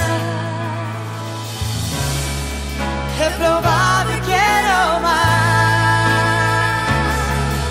He probado y quiero más.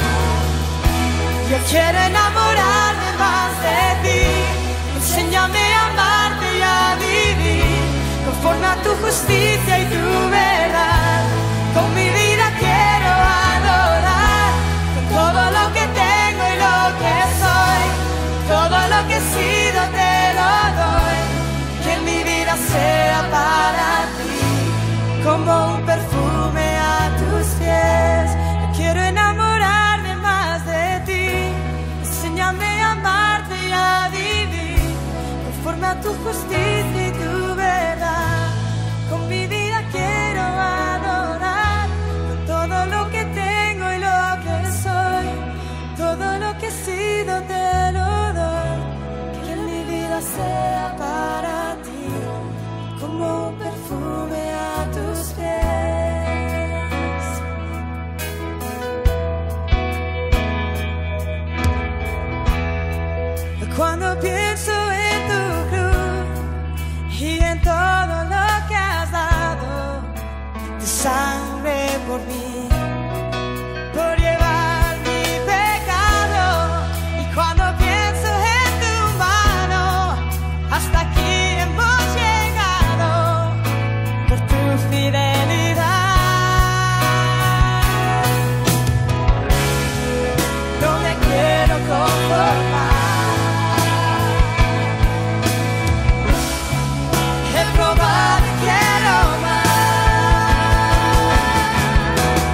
Yo quiero enamorarme más de ti. Enséñame a amarte y a vivir conforme a tu justicia y tu verdad. Con mi vida quiero adorar, con todo lo que tengo y lo que soy, todo lo que he sido te lo doy. Que mi vida sea para ti como un perfume a tus pies. Yo quiero enamorarme más de ti. Enséñame a amarte y a vivir conforme a tu justicia y tu verdad. Con mi vida quiero adorar, con todo lo que tengo y lo que soy, todo lo que he sido te lo doy. Que mi vida sea para ti como un perfume a tus pies. Cuando pienso en tu cruz y en todo lo que has dado, tu sangre por mí, por llevar mi pecado. Y cuando pienso en tu mano, hasta aquí hemos llegado por tu fidelidad. No me quiero conformar. He probado y quiero más.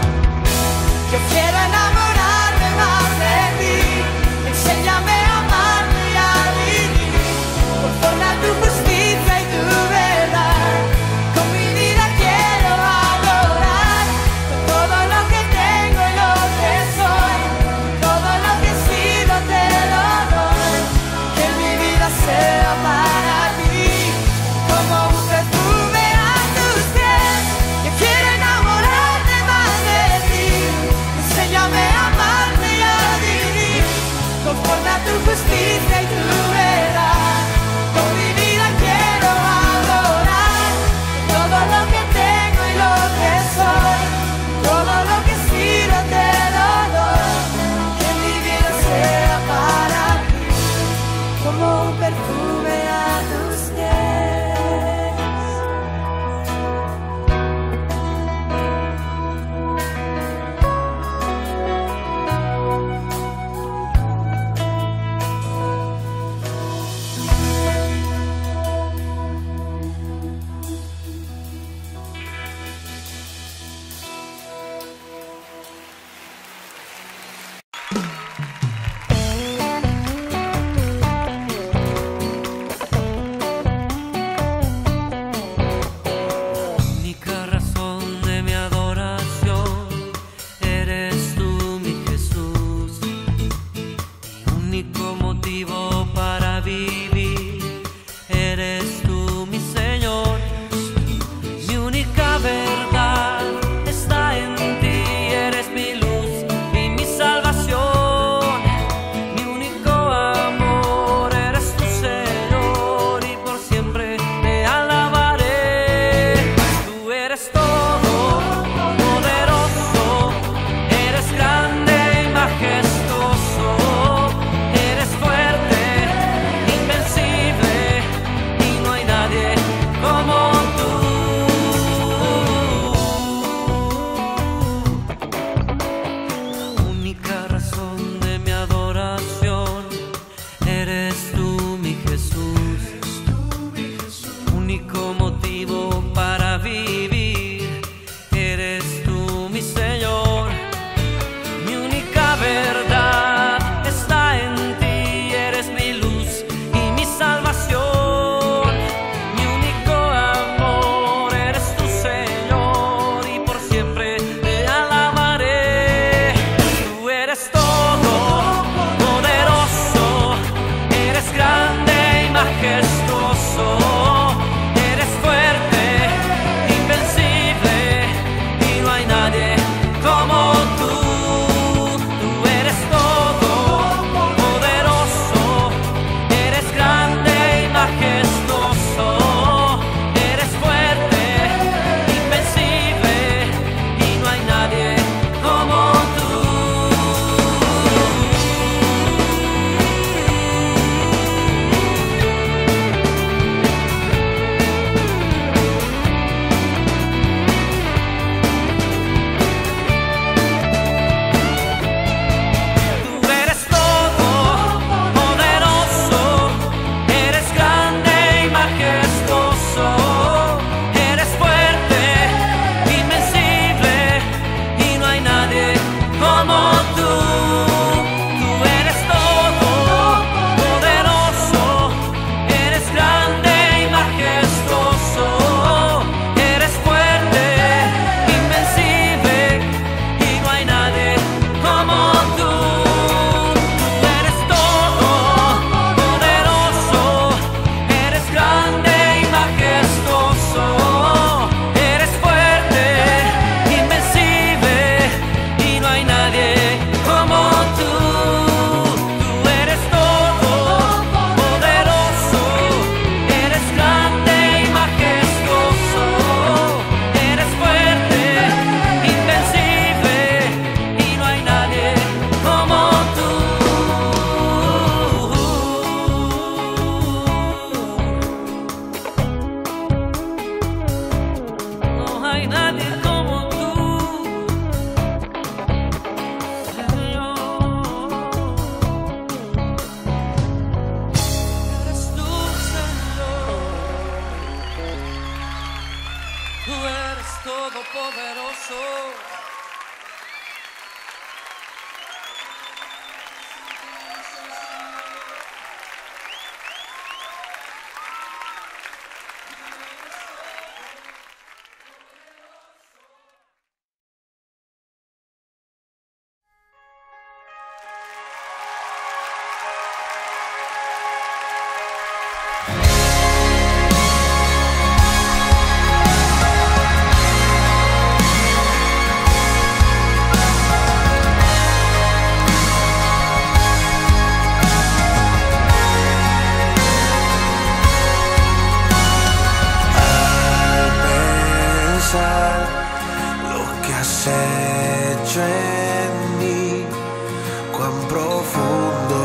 hecho en mí, cuán profundo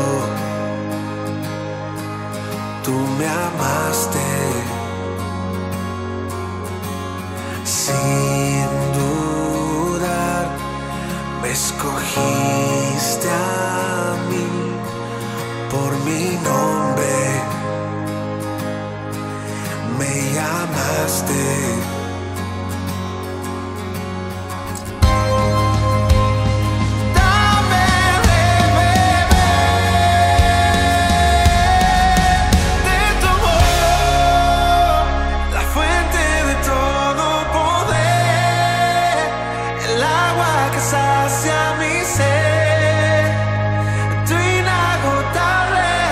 tú me amaste. Sin dudar me escogiste a mí por mi nombre, me llamaste.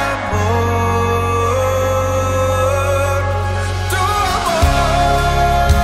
Tu amor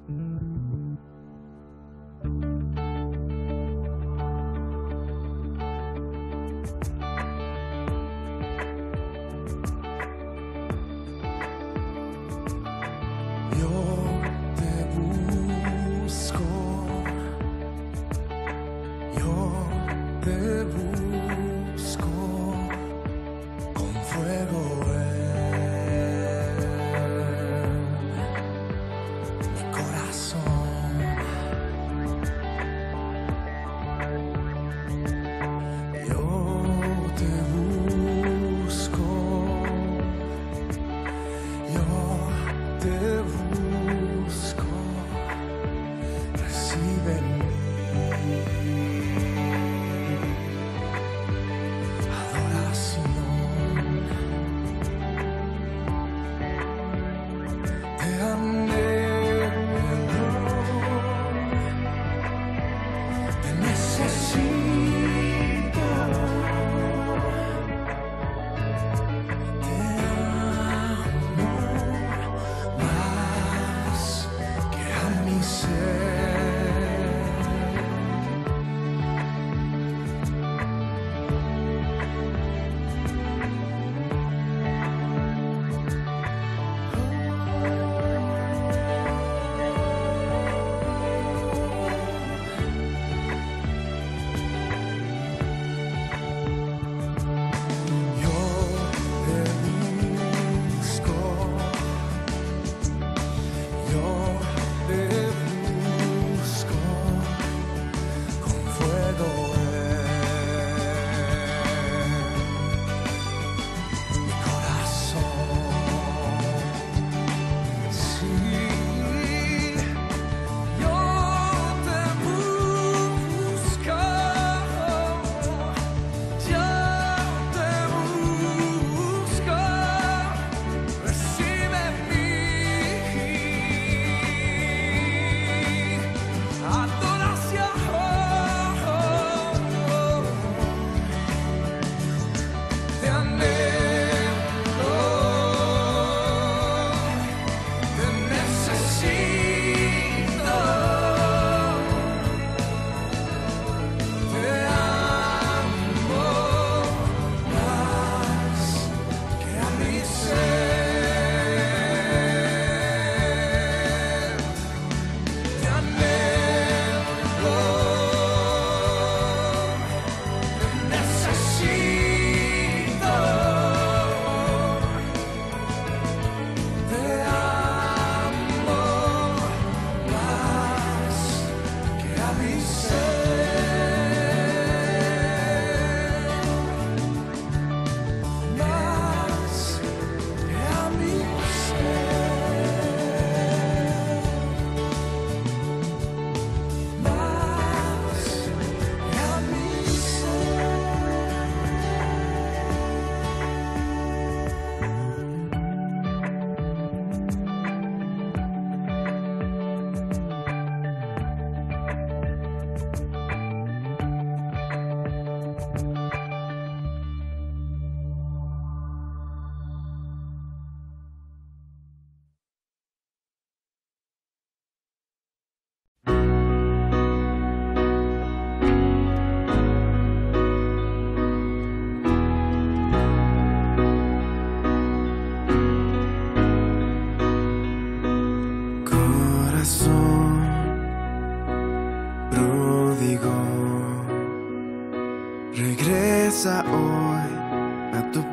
Regresa hoy a tu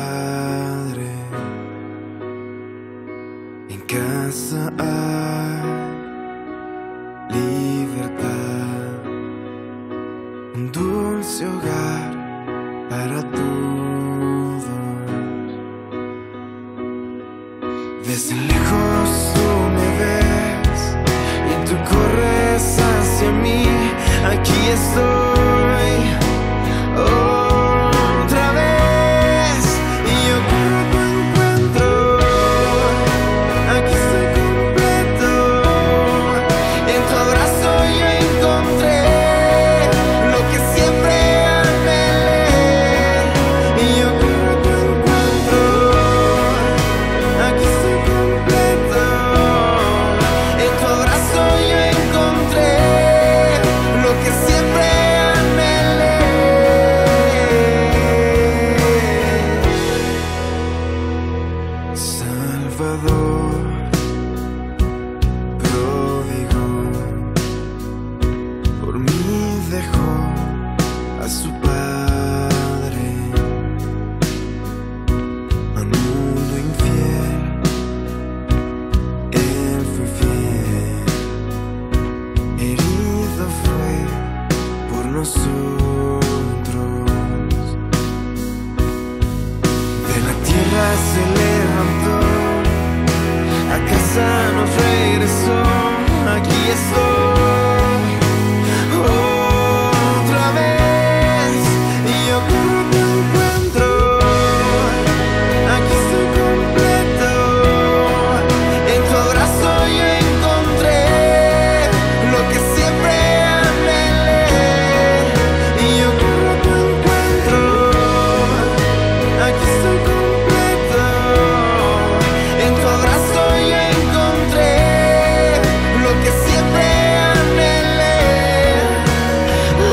Padre. En casa hay libertad, un dulce hogar para todos. Desde lejos tú me ves y tú corres hacia mí. Aquí estoy. Otra vez y yo corro a tu encuentro. Aquí estoy completo. En tu abrazo yo encontré lo que siempre anhelé. Y yo corro a tu encuentro. Aquí estoy completo. En tu abrazo nosotros. De la tierra se levantó, a casa nos regresó, aquí estoy otra vez y yo corro tu encuentro, aquí estoy completo, en tu abrazo yo encontré lo que siempre anhelé y yo corro tu encuentro, aquí estoy completo, en tu abrazo yo encontré lo que siempre anhelé. Oh,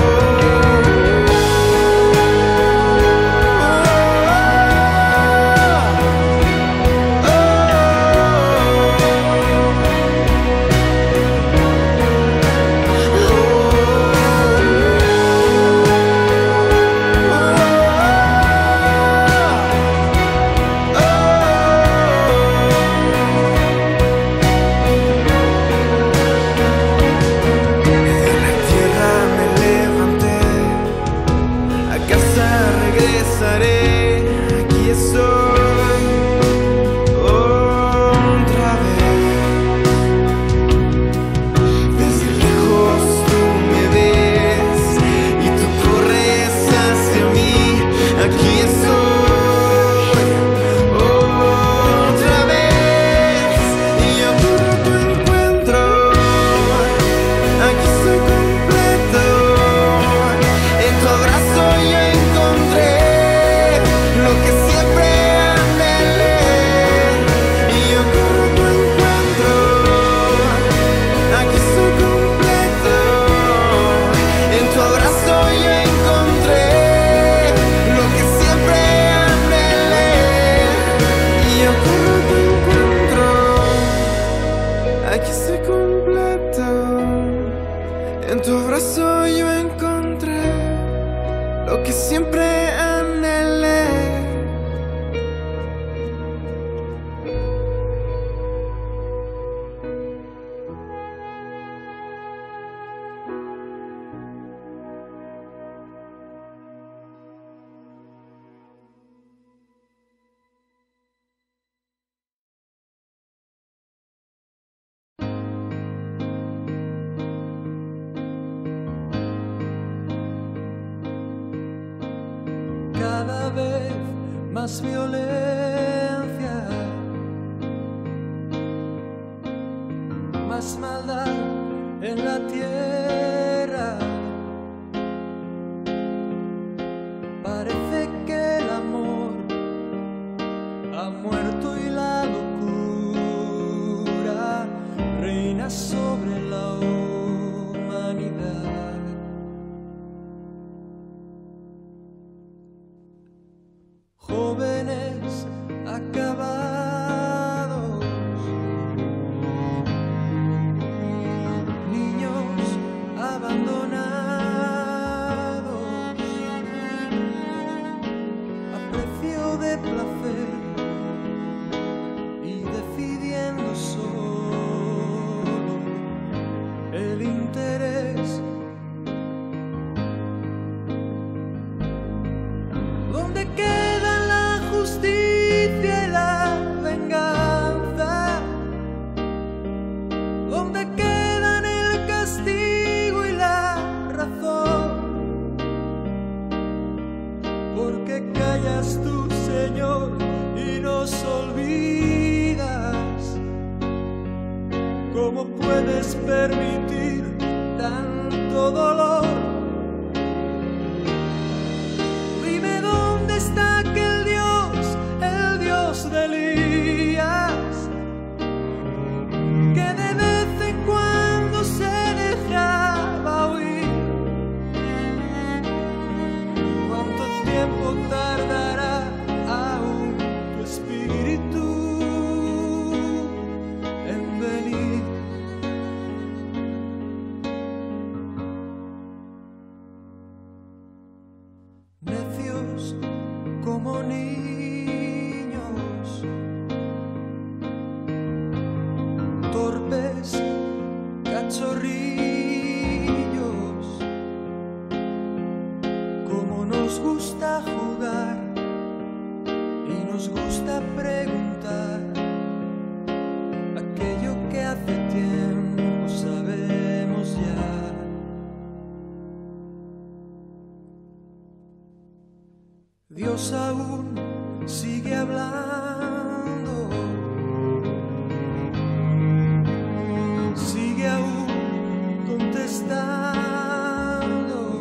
de la tierra me levanté, a casa regresaré, aquí estoy otra vez. Desde lejos tú me ves y tú corres hacia mí, aquí estoy otra vez y yo corro tu encuentro, aquí estoy completo, en tu abrazo yo encontré lo que siempre anhelé y yo corro tu encuentro, aquí estoy completo, en tu abrazo yo encontré lo que siempre anhelé y yo corro tu encuentro, aquí estoy completo, en tu abrazo yo encontré lo que siempre anhelé. Cada vez más violencia, más maldad en la tierra. Parece que el amor ha muerto y la locura reina sobre la humanidad. Jóvenes acabados, niños abandonados, a precio de placer y decidiendo solo el interés. ¿Dónde queda la justicia y la venganza? ¿Dónde quedan el castigo y la razón? ¿Por qué callas tú, Señor, y nos olvidas? ¿Cómo puedes permitir tanto dolor? Dime dónde está aquel Dios, el Dios de Elías, que de vez en cuando se dejaba oír. ¿Cuánto tiempo tardará aún tu espíritu en venir? Dios aún sigue hablando, sigue aún contestando,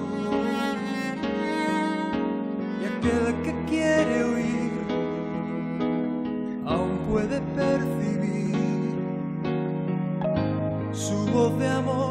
y aquel que quiere oír aún puede percibir su voz de amor.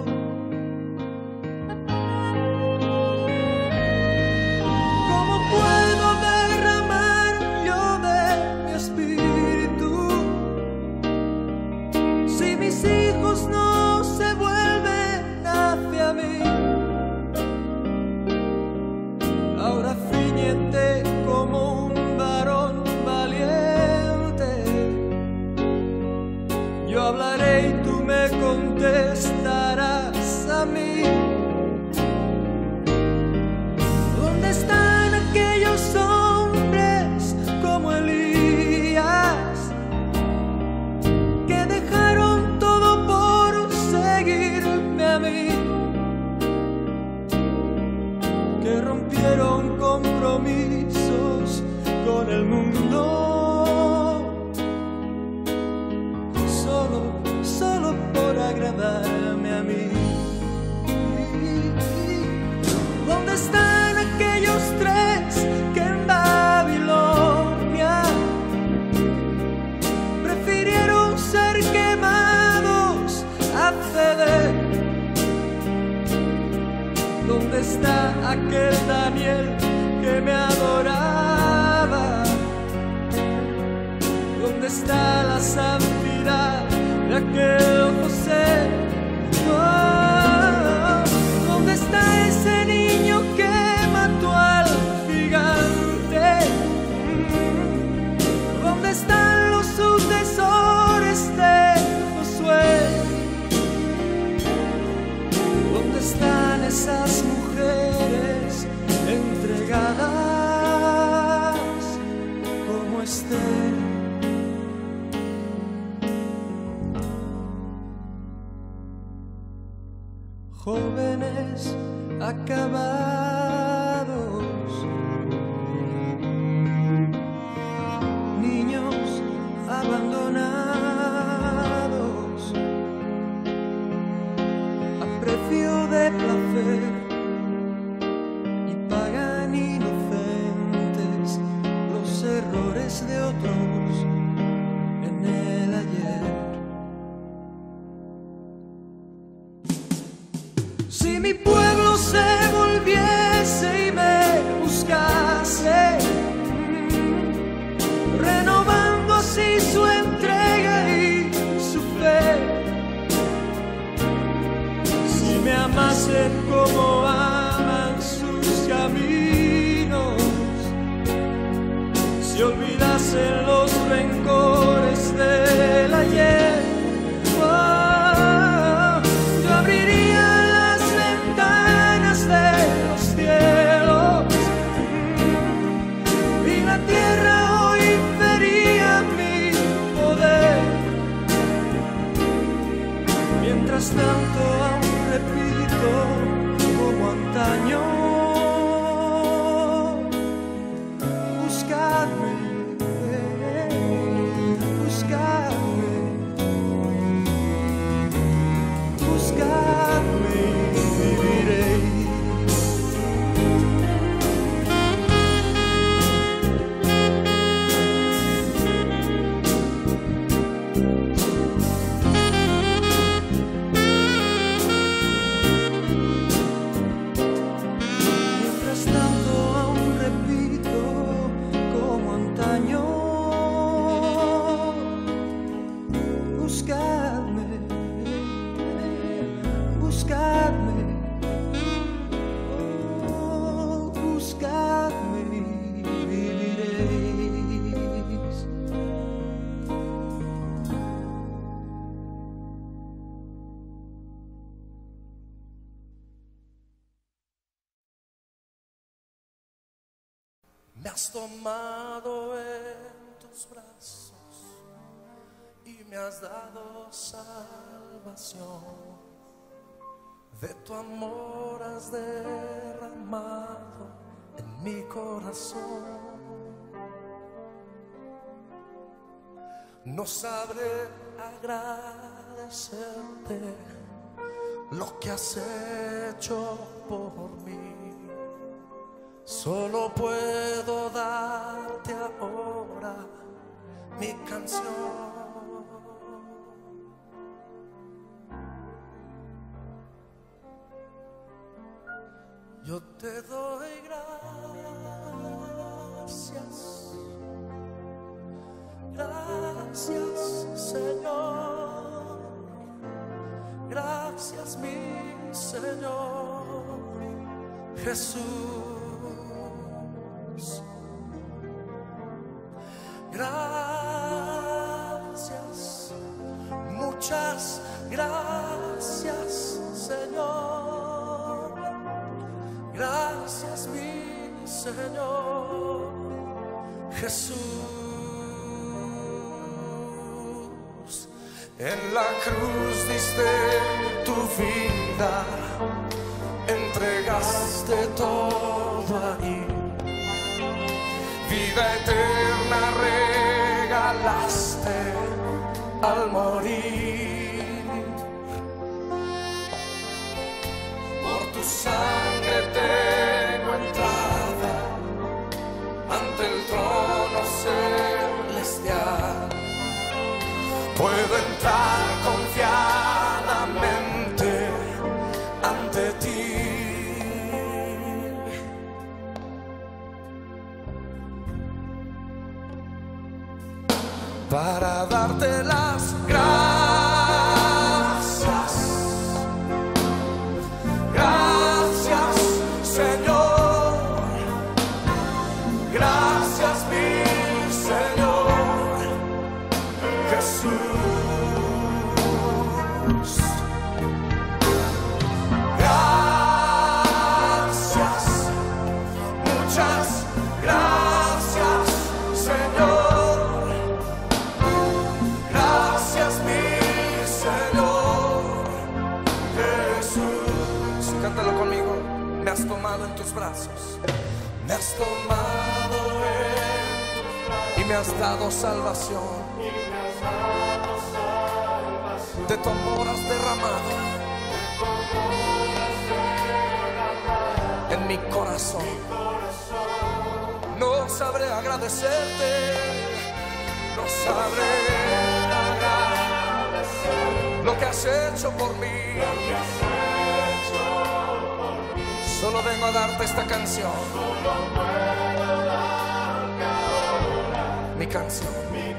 Contestarás a mí. ¿Dónde están aquellos hombres como Elías que dejaron todo por seguirme a mí, que rompieron compromisos con el mundo agradarme a mí? ¿Dónde están aquellos tres que en Babilonia prefirieron ser quemados a ceder? ¿Dónde está aquel Daniel que me adoraba? ¿Dónde está la santidad de aquel José? Oh, ¿dónde está ese niño que mató al gigante? ¿Dónde están los sucesores de Josué? ¿Dónde están esas mujeres entregadas como Esther? Jóvenes acabados, niños abandonados, a precio de placer, y pagan inocentes los errores de otros en el ayer. Si mi pueblo se volviese y me buscase, renovando así su entrega y su fe, si me amasen como aman sus caminos, si olvidasen los rencores del ayer, oh, yo abriría de los cielos y la tierra hoy vería mi poder. Mientras tanto aún repito como antaño: buscadme, buscadme, buscadme y viviréis. Me has tomado en tus brazos y me has dado salvación. De tu amor has derramado en mi corazón. No sabré agradecerte lo que has hecho por mí. Solo puedo darte ahora mi canción. Yo te doy gracias, gracias Señor, gracias mi Señor Jesús, gracias, muchas gracias Señor, gracias mi Señor Jesús. En la cruz diste tu vida, entregaste todo ahí, vida eterna regalaste al morir. Por tu sangre tengo entrada ante el trono celestial. Puedo entrar confiadamente ante ti. Para darte las gracias, gracias Señor, gracias mi Señor Jesús, gracias, muchas gracias Señor, gracias mi Señor Jesús. Cántalo conmigo. Me has tomado en tus brazos, me has tomado en tus brazos y me has dado salvación. De tu amor has derramado en mi corazón. No sabré agradecerte, no sabré agradecer lo que has hecho por mí. Solo vengo a darte esta canción, mi canción.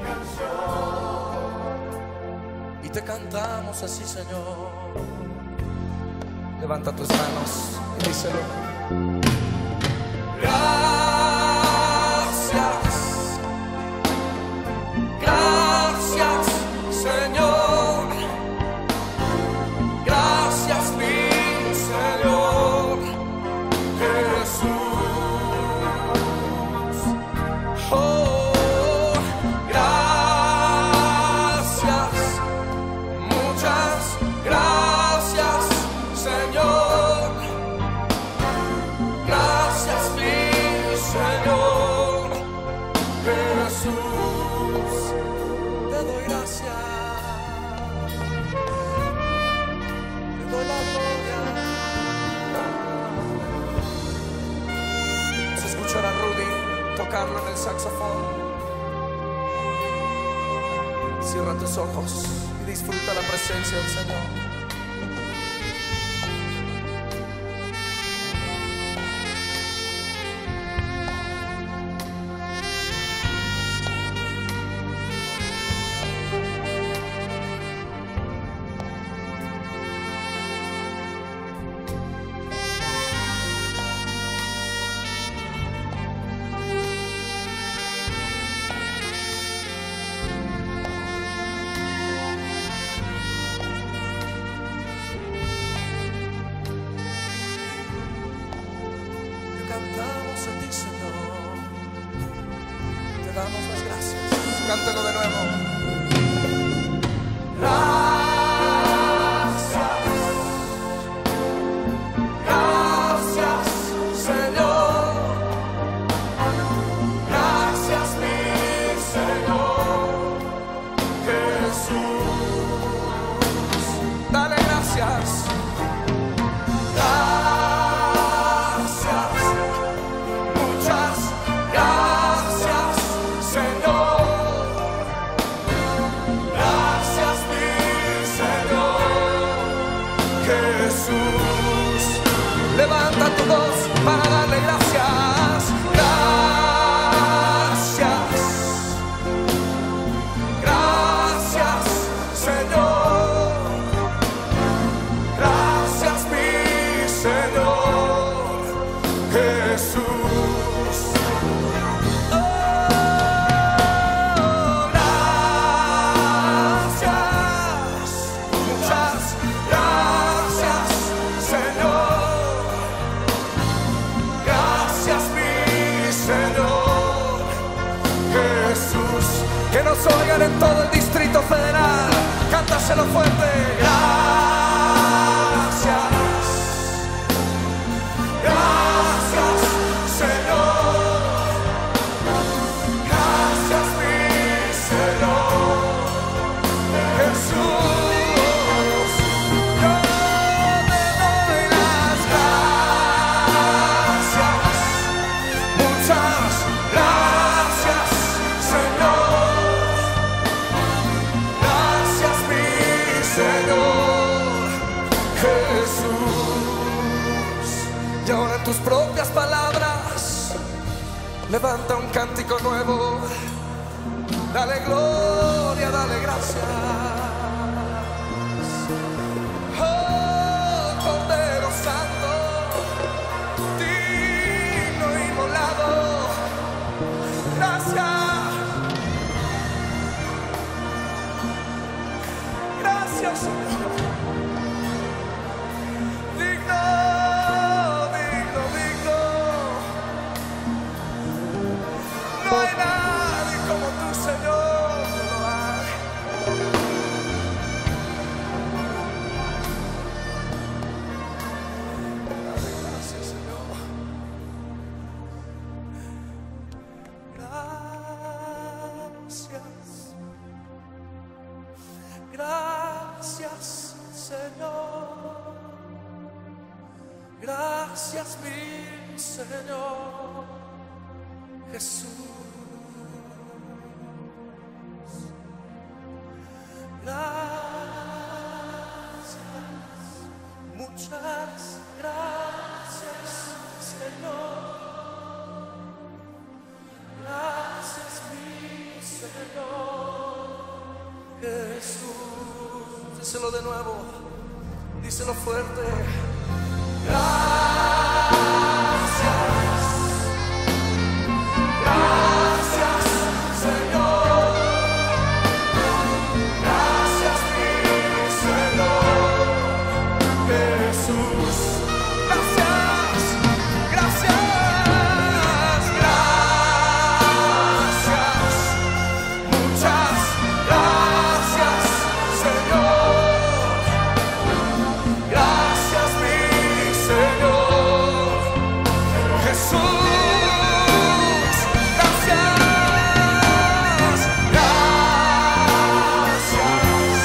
Y te cantamos así, Señor. Levanta tus manos y díselo. Gracias, gracias, Señor. Gracias, mi Señor Jesús. Oh, gracias. Gracias, Señor. Gracias, mi Señor Jesús. Te doy gracias, te doy la gloria. Vamos a escuchar a Rudy tocarlo en el saxofón. Cierra tus ojos y disfruta la presencia del Señor. Cantamos a ti, Señor. Te damos las gracias. Cántalo de nuevo. Gracias, gracias, Señor. Gracias, mi Señor Jesús. Levanta tu voz para darle gracias. Gracias. Gracias, Señor. Gracias, mi Señor Jesús. Oh, gracias. Muchas gracias, Señor. Gracias, mi Señor Jesús. Que nos oigan en todo el Distrito Federal. Cántaselo fuerte. Gracias. Gracias, Señor. Gracias, mi Señor Jesús. Yo te doy las gracias. Muchas gracias, Señor. Gracias, mi Señor Jesús. Y ahora en tus propias palabras, levanta un cántico nuevo. Dale gloria, dale gracias. Oh, Cordero Santo, digno y molado. Gracias. Gracias, Señor. Digno, digno, digno. No hay nadie como tú, Señor. No lo hay. Dale gracias, Señor. Gracias. Gracias, Señor. Gracias, mi Señor Jesús. Gracias, muchas gracias, Señor. Gracias, mi Señor Jesús. Díselo de nuevo, díselo fuerte. Gracias, gracias, Señor. Gracias, mi Señor Jesús. Gracias, gracias, gracias. Muchas gracias, Señor. Gracias, mi Señor Jesús. Gracias, gracias.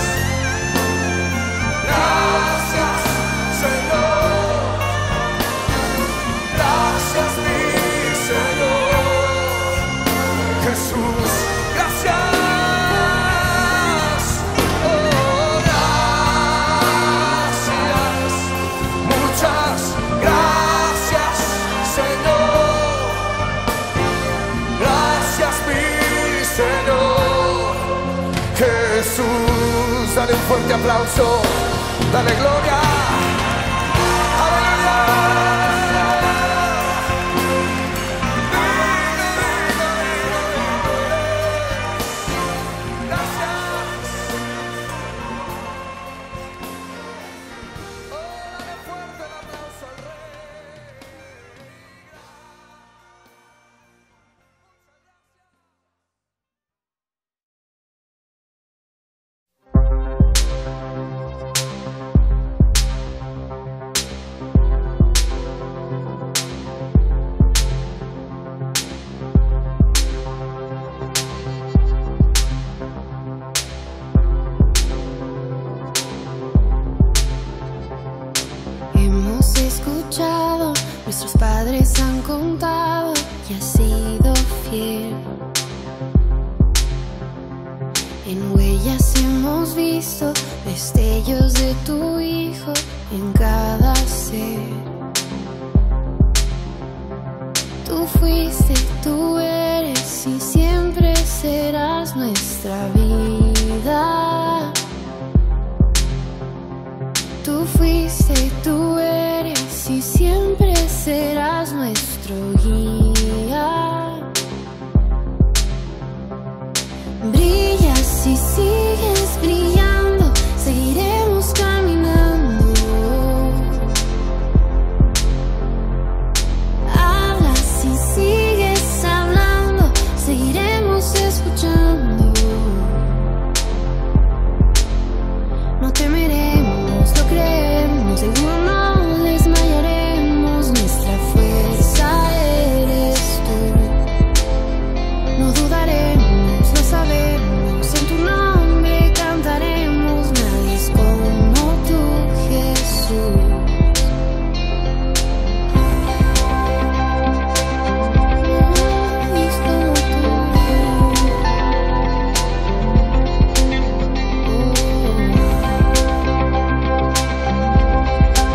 Gracias, Señor. Gracias, mi Señor Jesús. Gracias. Oh, gracias. Muchas gracias, Señor. Gracias, mi Señor Jesús. Dale un fuerte aplauso. Dale gloria. Nuestros padres han contado y has sido fiel. En huellas hemos visto destellos de tu Hijo en cada ser. Tú fuiste, tú eres y siempre serás nuestra vida. Tú fuiste, tú eres y siempre serás nuestro guía. Brillas y sigues brillando, seguiremos caminando. Hablas y sigues hablando, seguiremos escuchando. No temeremos, lo creemos, seguro no desmayaremos. Nuestra fuerza eres tú. No dudaremos, lo sabemos, en tu nombre cantaremos. Nadie es como tú, Jesús. Nadie es como tú.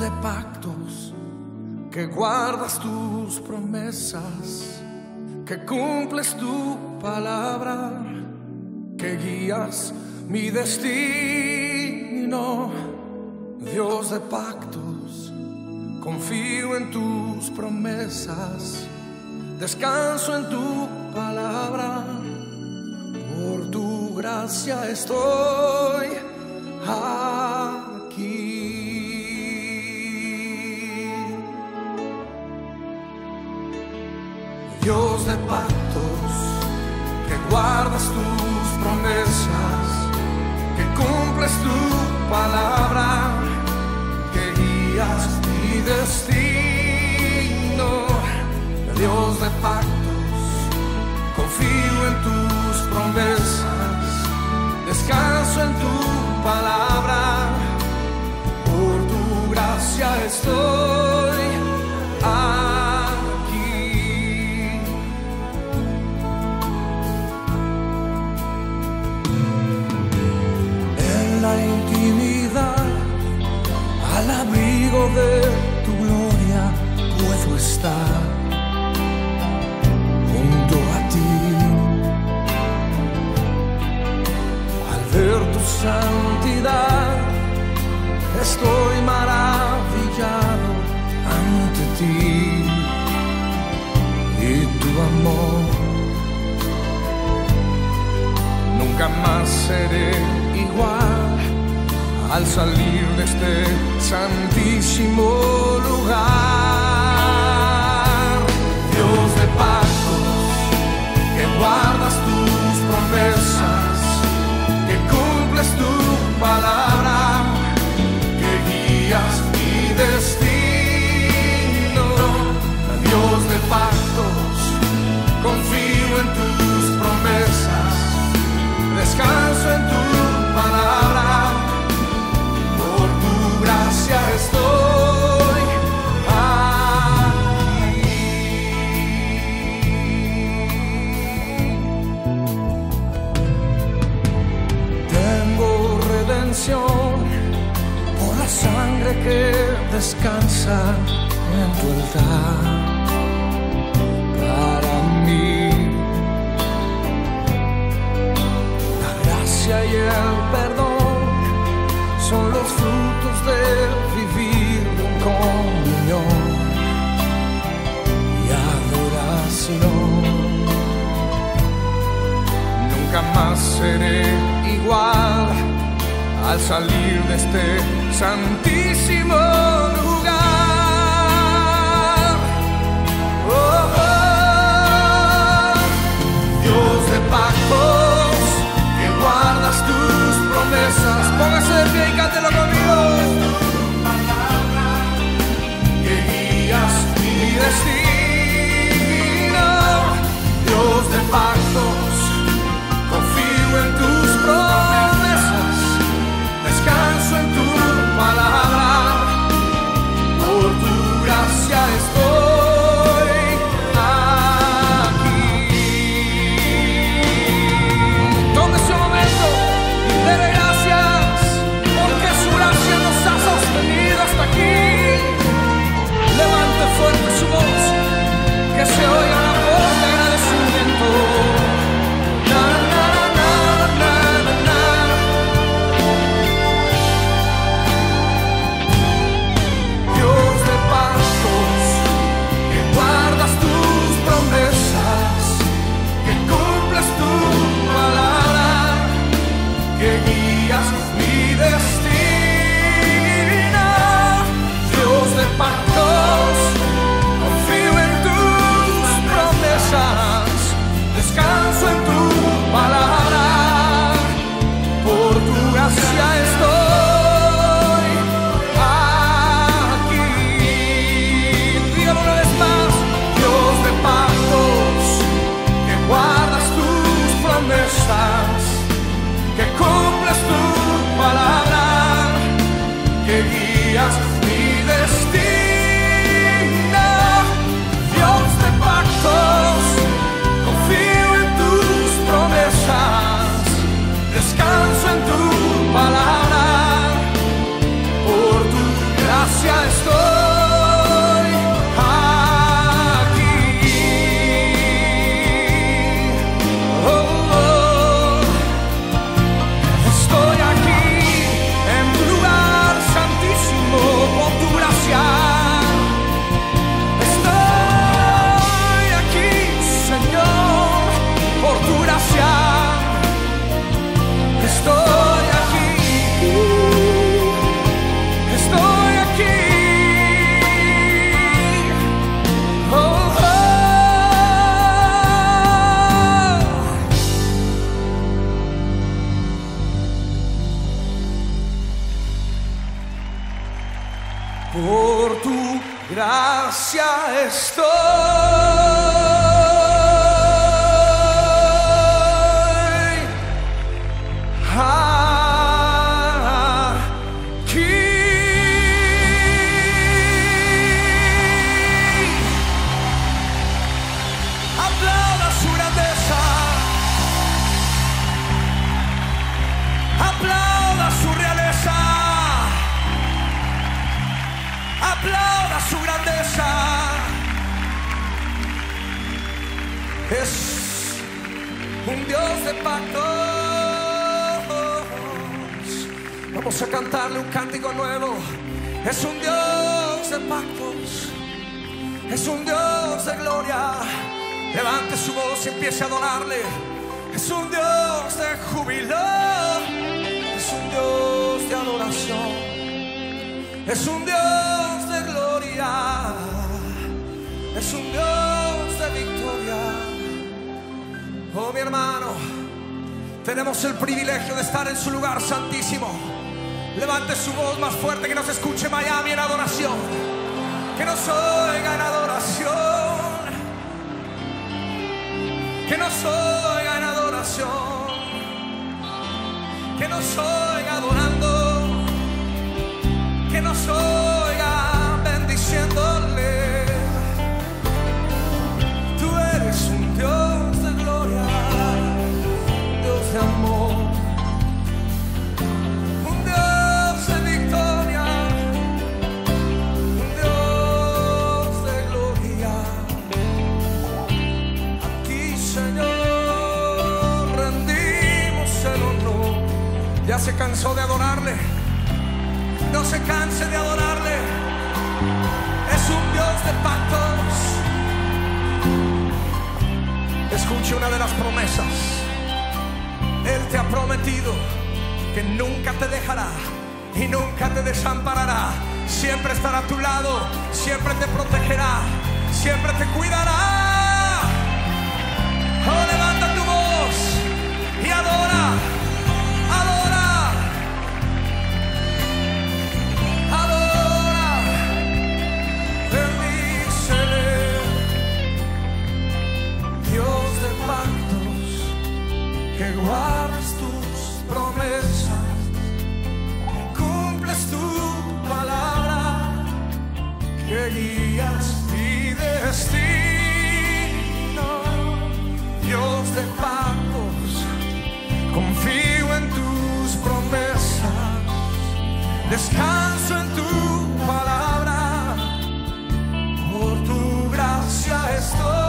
de pactos, que guardas tus promesas, que cumples tu palabra, que guías mi destino. Dios de pactos, confío en tus promesas, descanso en tu palabra, por tu gracia estoy aquí. Dios de pactos, que guardas tus promesas, que cumples tu palabra, que guías mi destino. Dios de pactos, confío en tus promesas, descanso en tu palabra, por tu gracia estoy aquí. En la intimidad, al abrigo de tu gloria, puedo estar junto a ti. Al ver tu santidad, estoy maravillado ante ti y tu amor. Nunca más seré igual al salir de este santísimo lugar. Dios de pactos, que guardas tus promesas, que cumples tu palabra, que guías mi destino. Dios de pactos, confío en tus promesas, descanso en tu palabra, por tu gracia estoy aquí. Tengo redención por la sangre que descansa en tu altar para mí. La gracia y el perdón son los frutos de vivir en comunión y adoración. Nunca más seré igual al salir de este santísimo lugar. Oh, oh. Dios de pactos, que guardas tus promesas. Póngase de pie y cántelo conmigo. Que guías mi destino. Dios de pactos, confío en tus promesas, descanso en tu palabra, por tu gracia estoy aquí. Tómese un momento y dele gracias, porque su gracia nos ha sostenido hasta aquí. Levante fuerte su voz, que se oiga la voz de agradecimiento. Na, na, na, na, na, na. Dios de pactos, que guardas tus promesas, que cumples tu palabra, que guías mi destino. Dios de pactos, confío en tus promesas, descanso en tu palabra, por tu gracia estoy aquí. Dígalo una vez más. Dios de pactos, que guardas tus promesas, que cumples tu palabra, por tu gracia estoy aquí. Aplauda su grandeza, aplauda su realeza, aplauda su grandeza. Es un Dios de pactos. Vamos a cantarle un cántico nuevo. Es un Dios de pactos, es un Dios de gloria. Levante su voz y empiece a adorarle. Es un Dios de júbilo, es un Dios de adoración, es un Dios de gloria, es un Dios de victoria. Oh, mi hermano, tenemos el privilegio de estar en su lugar santísimo. Levante su voz más fuerte, que nos escuche Miami en adoración, que nos oiga en adoración, que nos oiga en adoración, que nos oiga adorando, que nos oiga bendiciéndole. Tú eres un Dios de gloria, Dios de amor, un Dios de victoria, un Dios de gloria. Aquí, Señor, rendimos el honor. ¿Ya se cansó de adorarle? No se canse de adorarle. Es un Dios de pactos. Escuche una de las promesas. Él te ha prometido que nunca te dejará y nunca te desamparará. Siempre estará a tu lado, siempre te protegerá, siempre te cuidará. Oh, levanta tu voz y adora, adora. Que guardas tus promesas, cumples tu palabra, que guías mi destino. Dios de pactos, confío en tus promesas, descanso en tu palabra, por tu gracia estoy.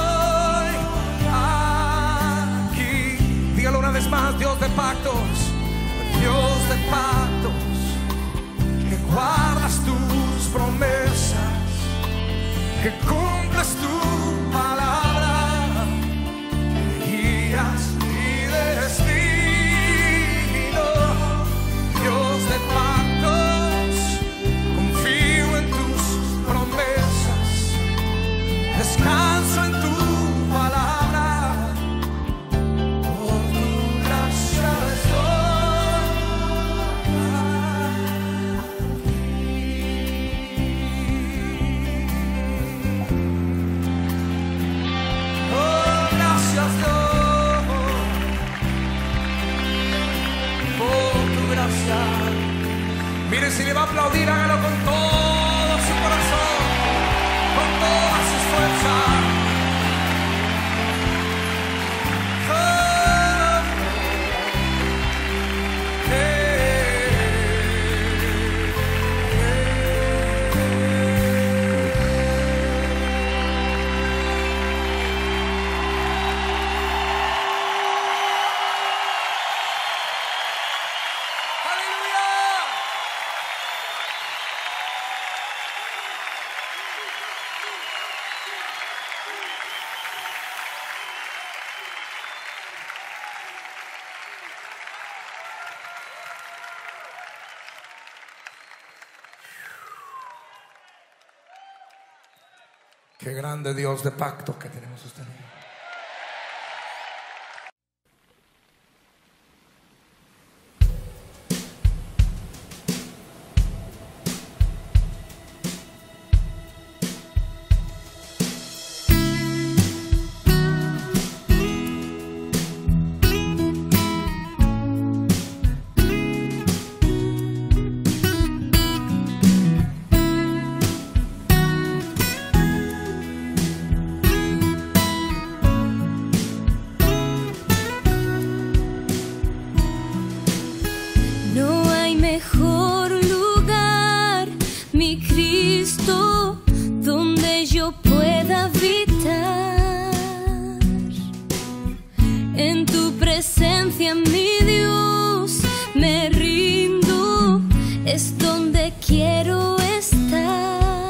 Una vez más, Dios de pactos, Dios de pactos, que guardas tus promesas, que cumples tu palabra, guías mi destino. Dios de pactos, confío en tus promesas, descanso en tu palabra. Mire, si le va a aplaudir, hágalo con todo su corazón, con todas sus fuerzas. Oh, hey, qué grande Dios de pacto que tenemos usted. mejor lugar, mi Cristo, donde yo pueda habitar. En tu presencia, mi Dios, me rindo, es donde quiero estar.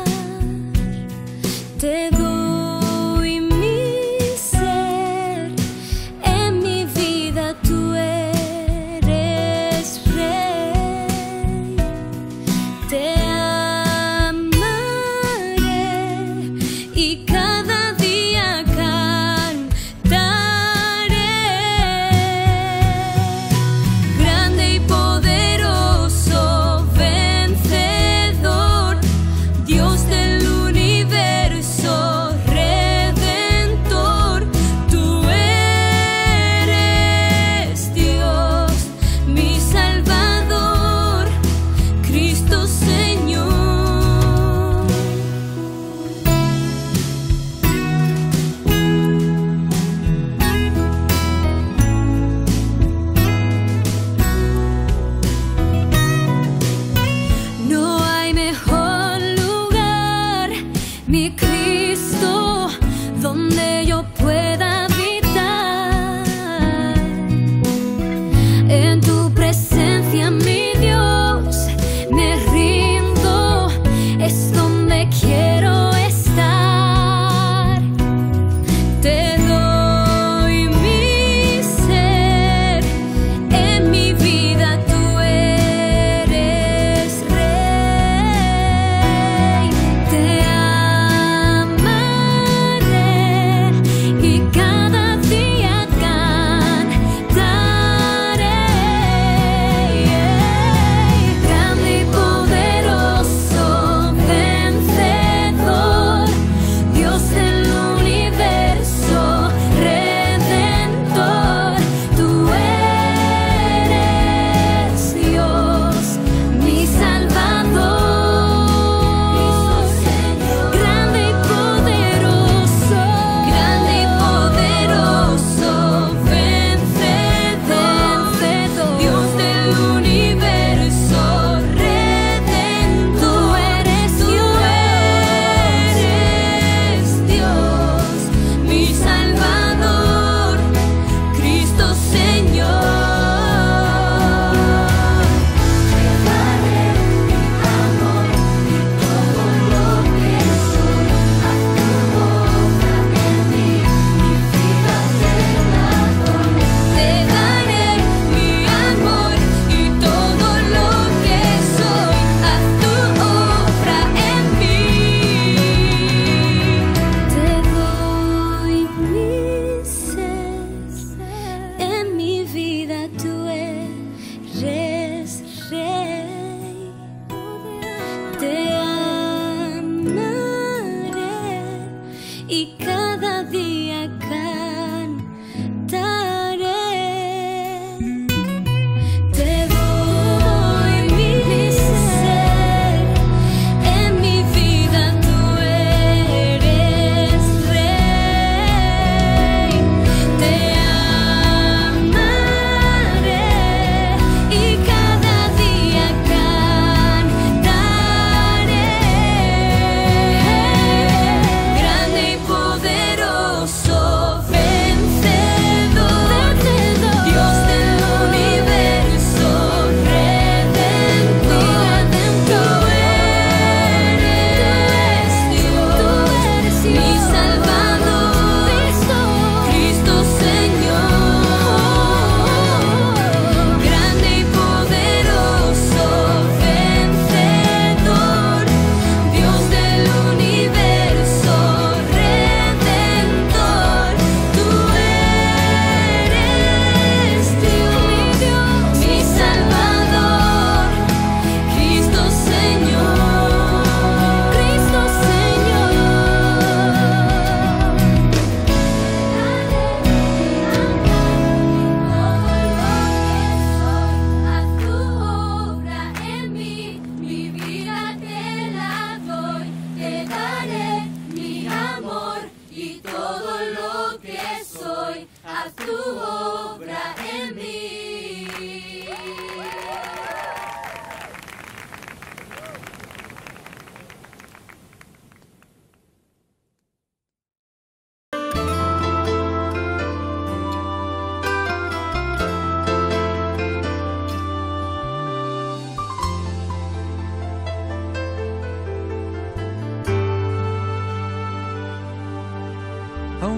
Te doy mi ser, en mi vida tú eres rey. Te amaré y cada día cantaré. Grande y poderoso, ven.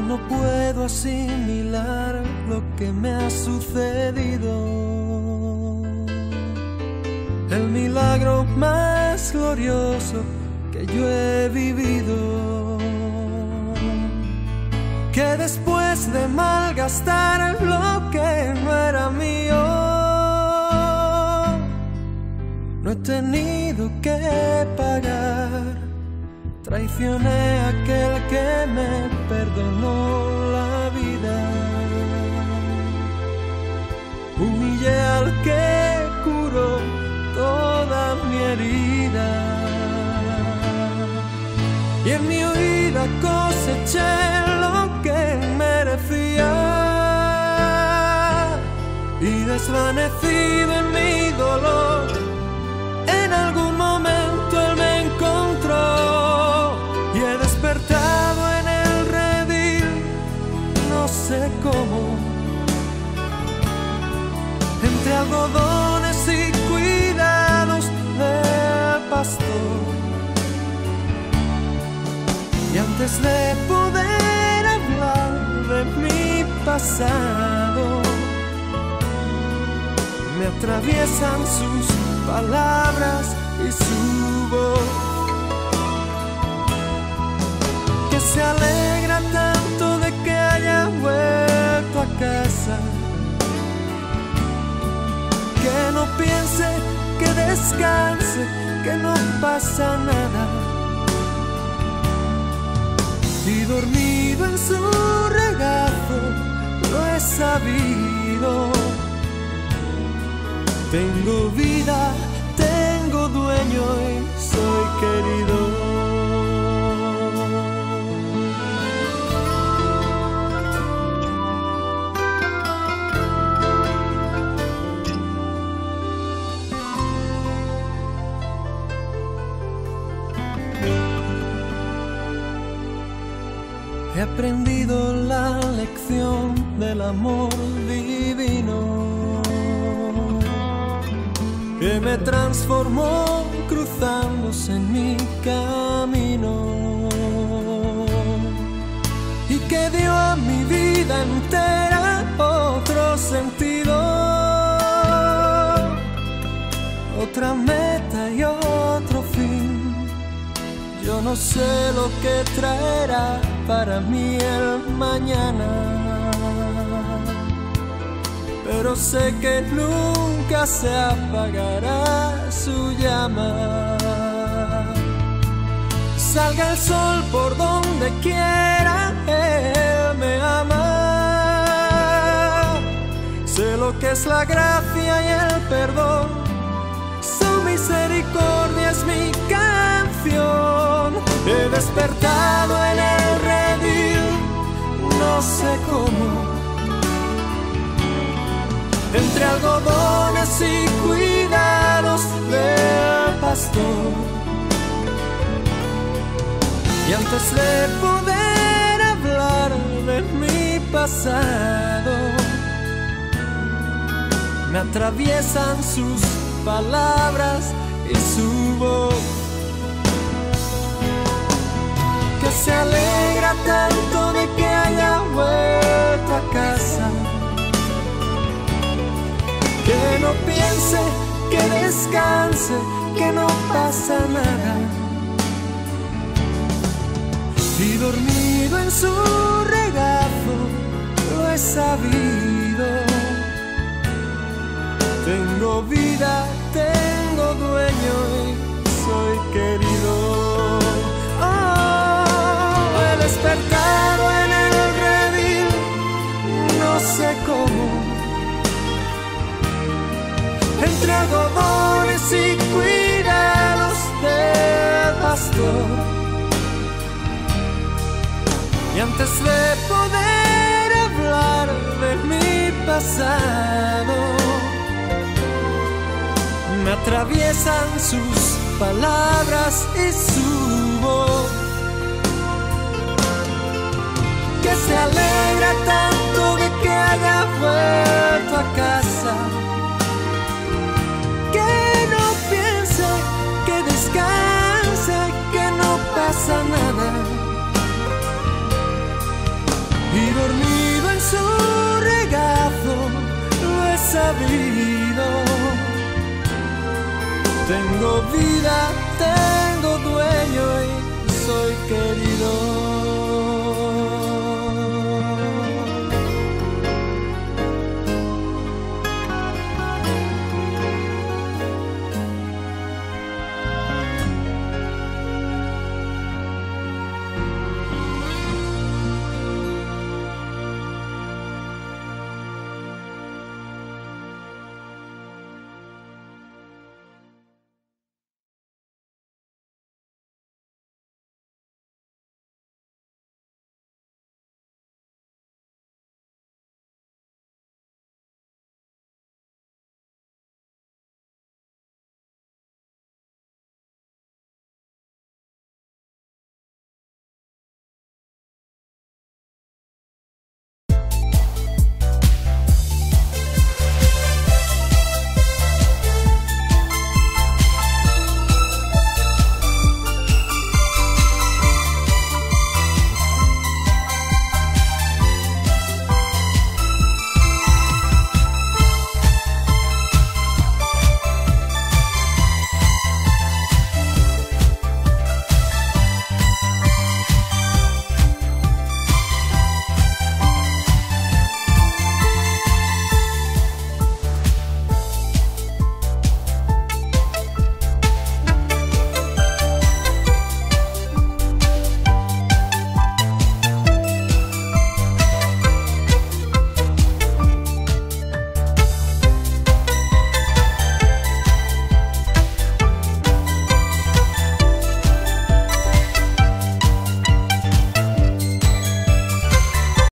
no puedo asimilar lo que me ha sucedido. El milagro más glorioso que yo he vivido, que después de malgastar lo que no era mío, no he tenido que pagar. Traicioné a aquel que me perdonó la vida, humillé al que curó toda mi herida, y en mi huida coseché lo que merecía, y desvanecido en mi dolor, en algún momento él me encontró, y he despertado en el redil, no sé cómo, entre algodones y cuidados del pastor. Y antes de poder hablar de mi pasado, me atraviesan sus palabras y su voz, que se alegra tanto de que haya vuelto a casa, que no piense, que descanse, que no pasa nada. Y dormido en su regazo lo he sabido. Tengo vida, tengo dueño y soy querido. He aprendido la lección del amor divino, que me transformó cruzándose en mi camino, y que dio a mi vida entera otro sentido, otra meta y otro fin. Yo no sé lo que traerá para mí el mañana, pero sé que nunca se apagará su llama. Salga el sol por donde quiera, Él me ama. Sé lo que es la gracia y el perdón, su misericordia es mi canción. He despertado en el redil, no sé cómo, entre algodones y cuidados del pastor. Y antes de poder hablar de mi pasado, me atraviesan sus palabras y su voz, que se alegra tanto de que haya vuelto a casa, que no piense, que descanse, que no pasa nada. Y dormido en su regazo lo he sabido. Tengo vida, tengo dueño y soy querido. Oh, he despertado en el redil, no sé cómo, entre algodones y cuidados del pastor. Y antes de poder hablar de mi pasado, me atraviesan sus palabras y su voz, que se alegra tanto de que haya vuelto a casa, que no piense, que descanse, que no pasa nada. sabido. Tengo vida, tengo dueño y soy querido.